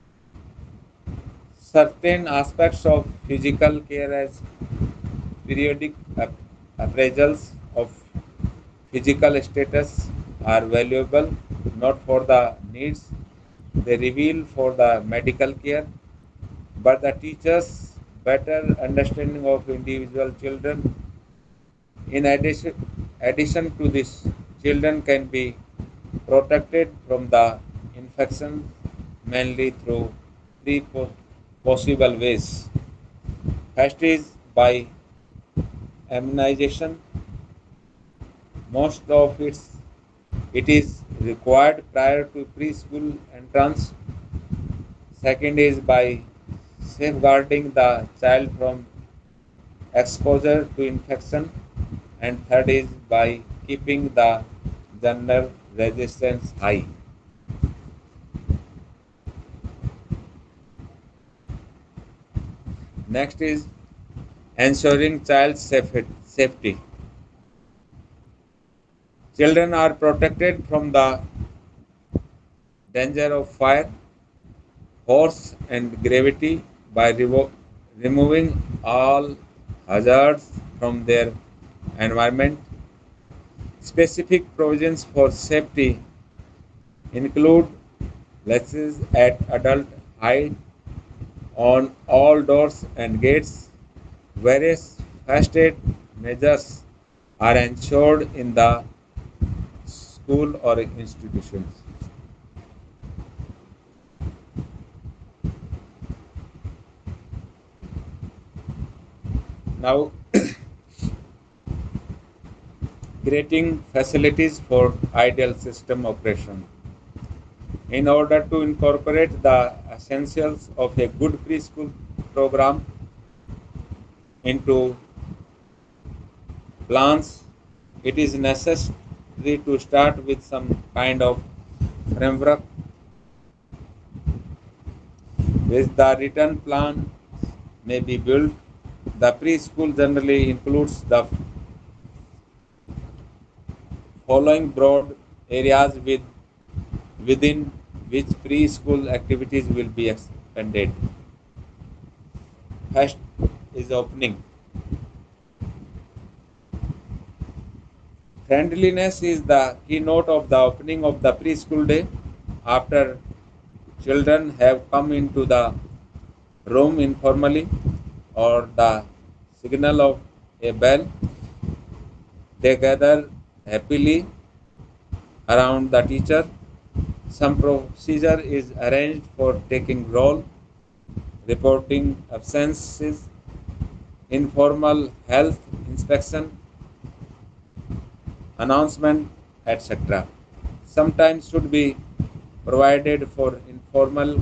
Certain aspects of physical care as periodic appraisals of physical status are valuable not for the needs they reveal for the medical care, but the teacher's better understanding of individual children. In addition to this, children can be protected from the infection mainly through three possible ways. First is by immunization. Most of it is required prior to preschool entrance. Second is by safeguarding the child from exposure to infection. And third is by keeping the general resistance high. Next is ensuring child safety. Children are protected from the danger of fire, force, and gravity by removing all hazards from their environment. Specific provisions for safety include latches at adult height on all doors and gates. Various first aid measures are ensured in the school or institutions. Now, creating facilities for ideal system operation. In order to incorporate the essentials of a good preschool program into plans, it is necessary to start with some kind of framework. With the written plan may be built. The preschool generally includes the following broad areas within which preschool activities will be expanded. First is opening. Friendliness is the keynote of the opening of the preschool day. After children have come into the room informally or the signal of a bell, they gather happily around the teacher. Some procedure is arranged for taking roll, reporting absences, informal health inspection, announcement, etc. Sometimes should be provided for informal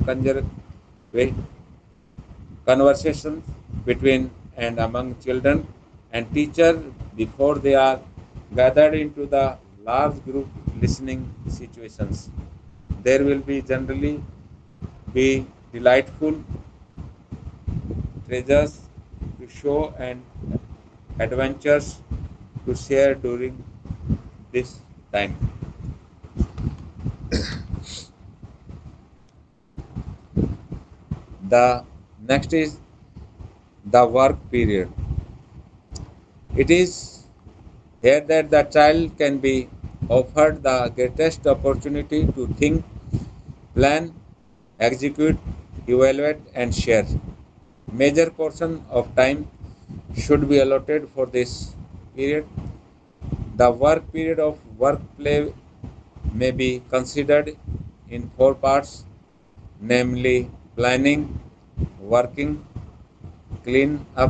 conversations between and among children and teacher before they are gathered into the large group listening situations. There will be generally be delightful treasures to show and adventures to share during this time. The next is the work period. It is here that the child can be offered the greatest opportunity to think, plan, execute, evaluate, and share. Major portion of time should be allotted for this period. The work period of work play may be considered in four parts, namely planning, working, clean up,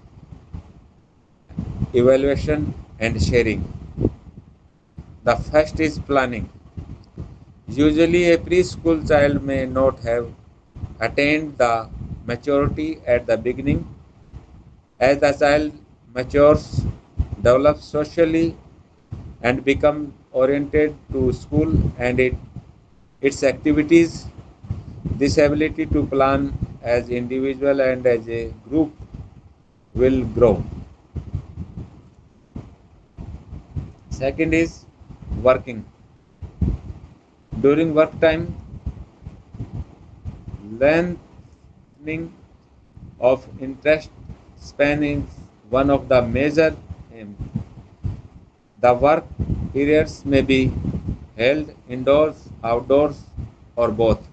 evaluation, and sharing. The first is planning. Usually, a preschool child may not have attained the maturity at the beginning. As the child matures, develops socially, and becomes oriented to school and its activities, this ability to plan as individual and as a group will grow. Second is working. During work time, learning of interest span is one of the major aims. The work periods may be held indoors, outdoors, or both.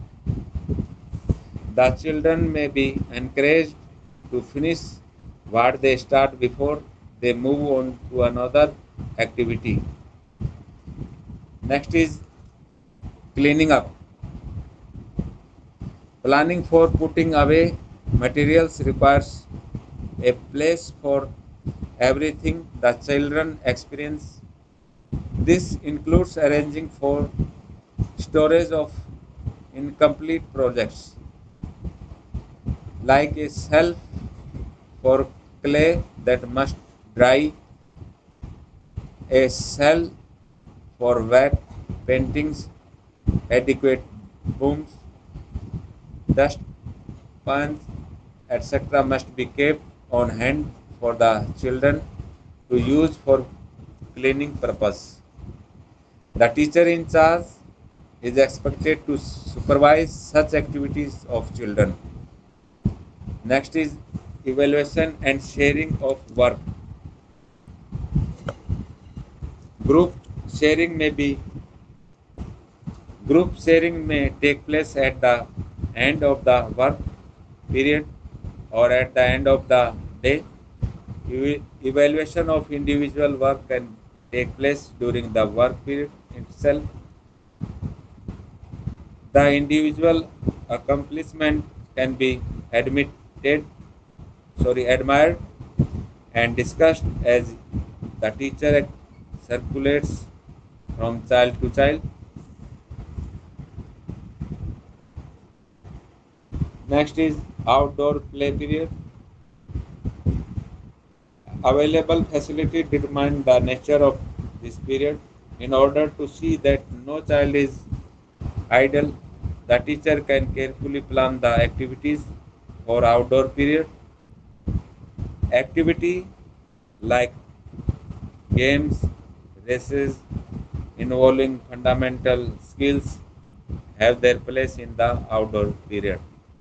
The children may be encouraged to finish what they start before they move on to another activity. Next is cleaning up. Planning for putting away materials requires a place for everything the children experience. This includes arranging for storage of incomplete projects, like a shelf for clay that must dry, a cell for wet paintings, adequate booms, dust pans, etc. must be kept on hand for the children to use for cleaning purpose. The teacher in charge is expected to supervise such activities of children. Next is evaluation and sharing of work. Group sharing may be Group sharing may take place at the end of the work period or at the end of the day. Evaluation of individual work can take place during the work period itself. The individual accomplishment can be admitted, admired and discussed as the teacher circulates from child to child. Next is outdoor play period. Available facility determine the nature of this period. In order to see that no child is idle, the teacher can carefully plan the activities for outdoor period. Activity like games, races involving fundamental skills have their place in the outdoor period.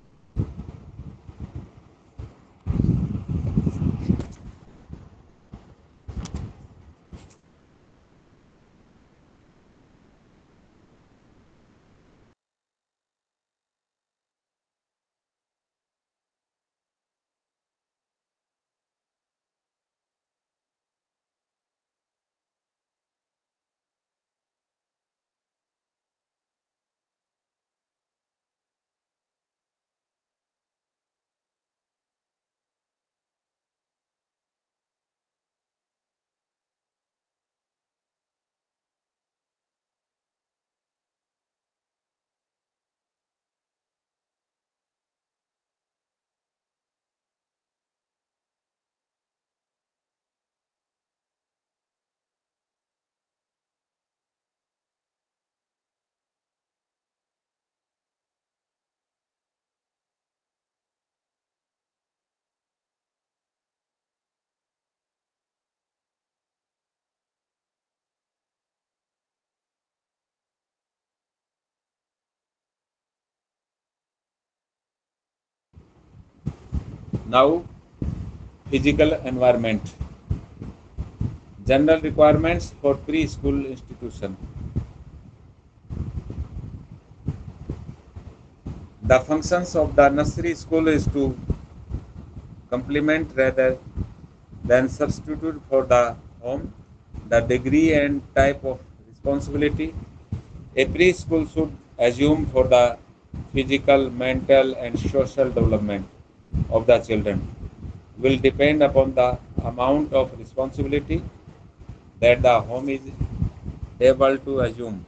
Now, physical environment. General requirements for preschool institution. The functions of the nursery school is to complement rather than substitute for the home. The degree and type of responsibility a preschool should assume for the physical, mental, and social development of the children will depend upon the amount of responsibility that the home is able to assume.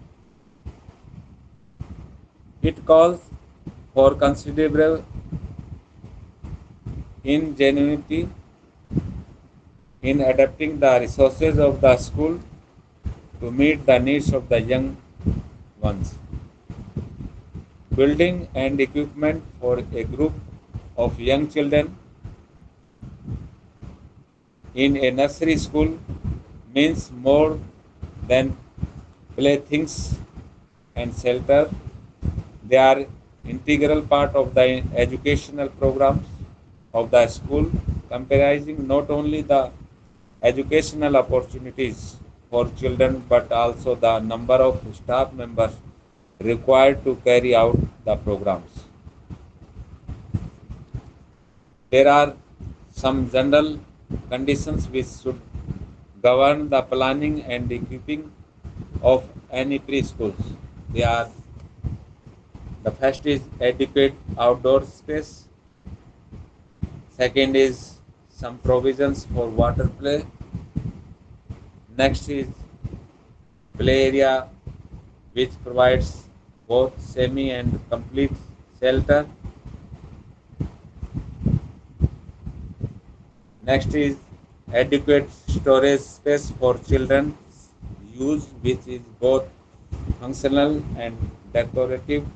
It calls for considerable ingenuity in adapting the resources of the school to meet the needs of the young ones. Building and equipment for a group of young children in a nursery school means more than playthings and shelter. They are integral part of the educational programs of the school, comprising not only the educational opportunities for children but also the number of staff members required to carry out the programs. There are some general conditions which should govern the planning and equipping of any preschools. They are the first is adequate outdoor space. Second is some provisions for water play. Next is play area which provides both semi and complete shelter. Next is adequate storage space for children's use which is both functional and decorative.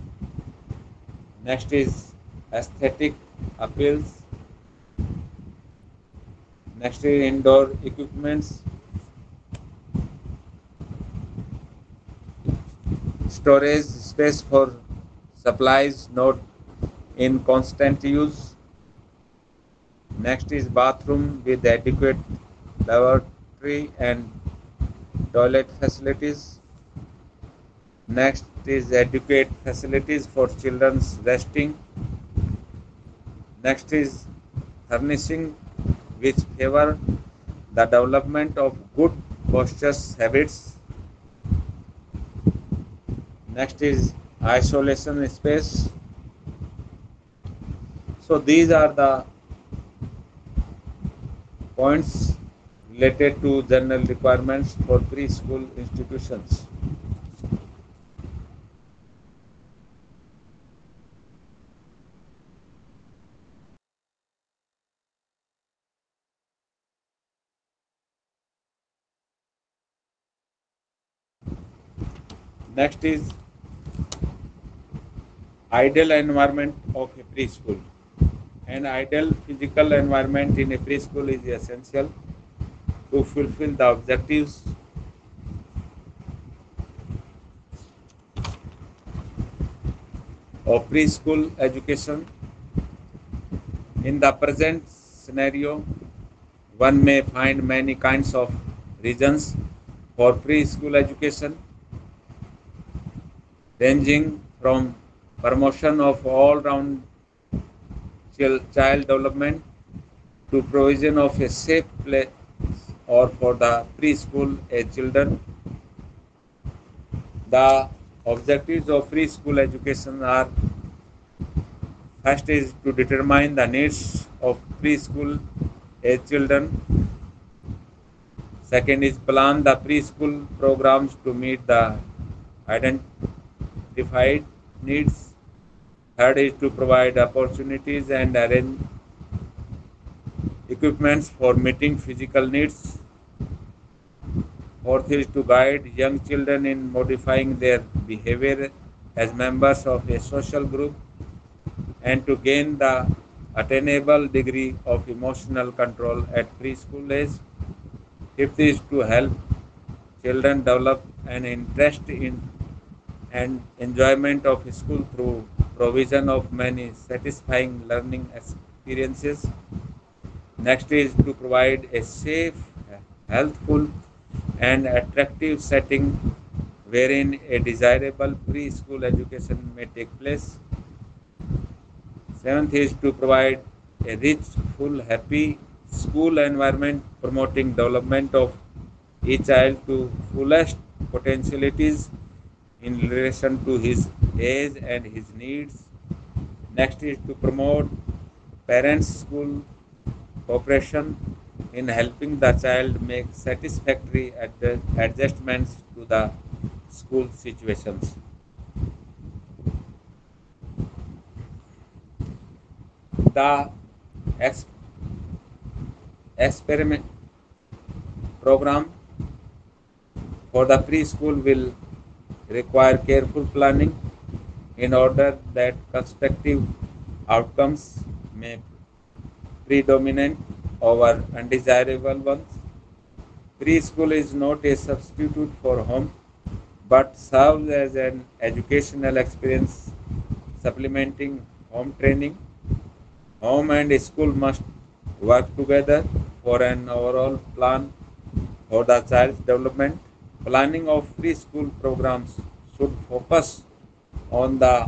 Next is aesthetic appeals. Next is indoor equipments, storage space for supplies not in constant use. Next is bathroom with adequate lavatory and toilet facilities. Next is adequate facilities for children's resting. Next is furnishing which favor the development of good posture habits. Next is isolation space. So these are the points related to general requirements for preschool institutions. Next is ideal environment of a preschool. An ideal physical environment in a preschool is essential to fulfill the objectives of preschool education. In the present scenario, one may find many kinds of reasons for preschool education, ranging from promotion of all-round child development to provision of a safe place or for the preschool age children. The objectives of preschool education are first is to determine the needs of preschool age children. Second is plan the preschool programs to meet the identified needs. Third is to provide opportunities and arrange equipments for meeting physical needs. Fourth is to guide young children in modifying their behavior as members of a social group and to gain the attainable degree of emotional control at preschool age. Fifth is to help children develop an interest in and enjoyment of school through provision of many satisfying learning experiences. Next is to provide a safe, healthful, and attractive setting wherein a desirable preschool education may take place. Seventh is to provide a rich, full, happy school environment promoting development of each child to fullest potentialities in relation to his age and his needs. Next is to promote parents school cooperation in helping the child make satisfactory adjustments to the school situations. The ex- experiment program for the preschool will require careful planning in order that constructive outcomes may predominate over undesirable ones. Preschool is not a substitute for home but serves as an educational experience supplementing home training. Home and school must work together for an overall plan for the child's development. Planning of preschool programs should focus on the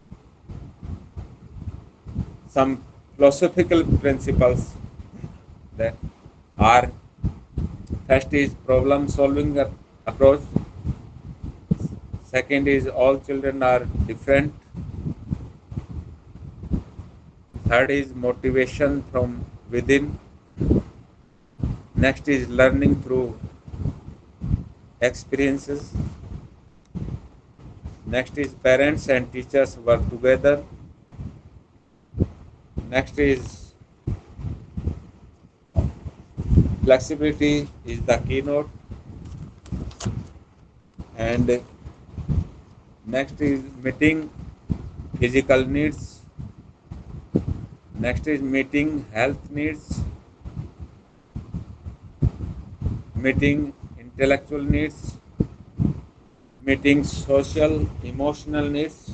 some philosophical principles that are: first is problem solving approach, second is all children are different, third is motivation from within, next is learning through experiences, next is parents and teachers work together, next is flexibility is the keynote, and next is meeting physical needs, next is meeting health needs, meeting intellectual needs, meeting social emotional needs.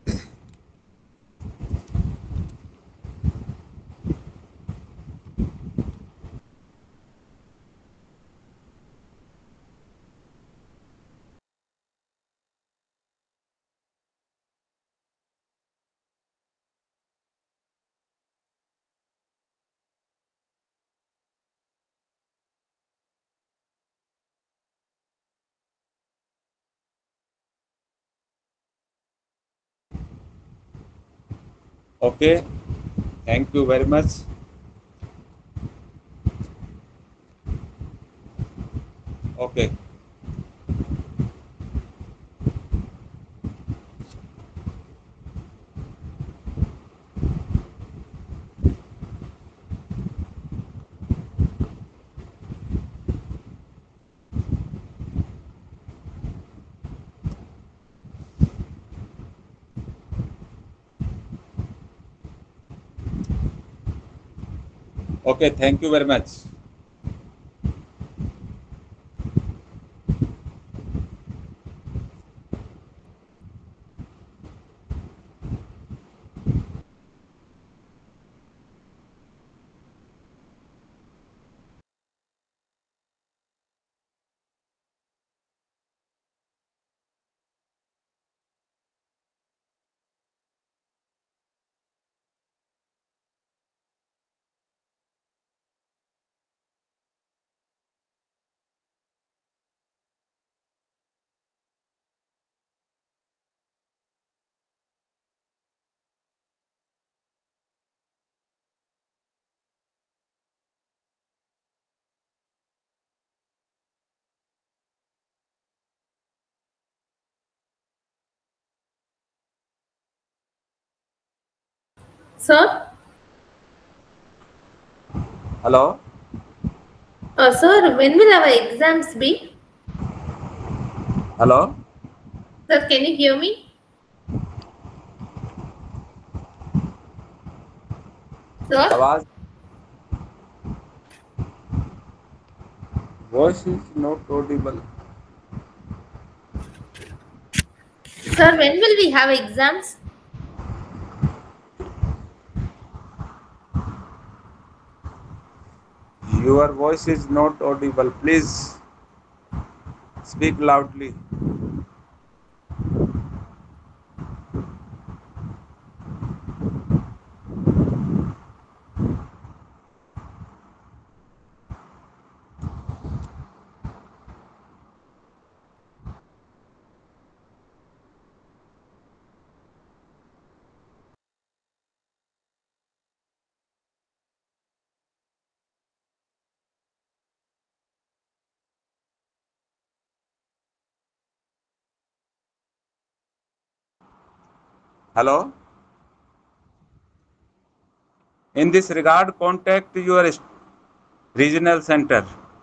Okay, thank you very much. Okay, okay, thank you very much. Sir, Hello, sir, when will our exams be? hello, Sir, can you hear me? Sir, आवाज voice is not audible. sir, when will we have exams? Your voice is not audible. Please speak loudly. Hello. In this regard, contact your regional center.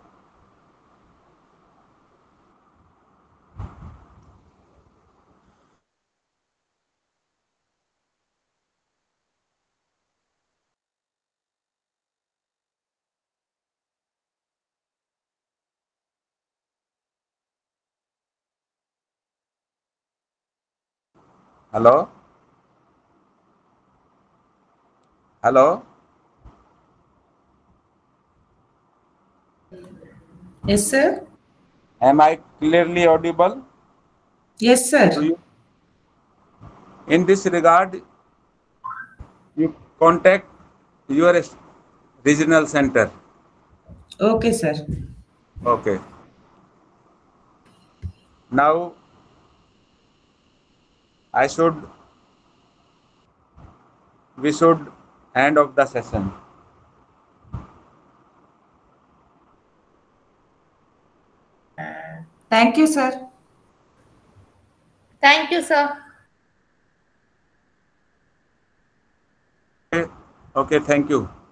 Hello. Hello. Yes, sir. Am I clearly audible Yes, to sir. you? In this regard, you contact your regional center. Okay, sir. Okay. Now we should end of the session. Thank you, sir. Thank you, sir. Okay, thank you.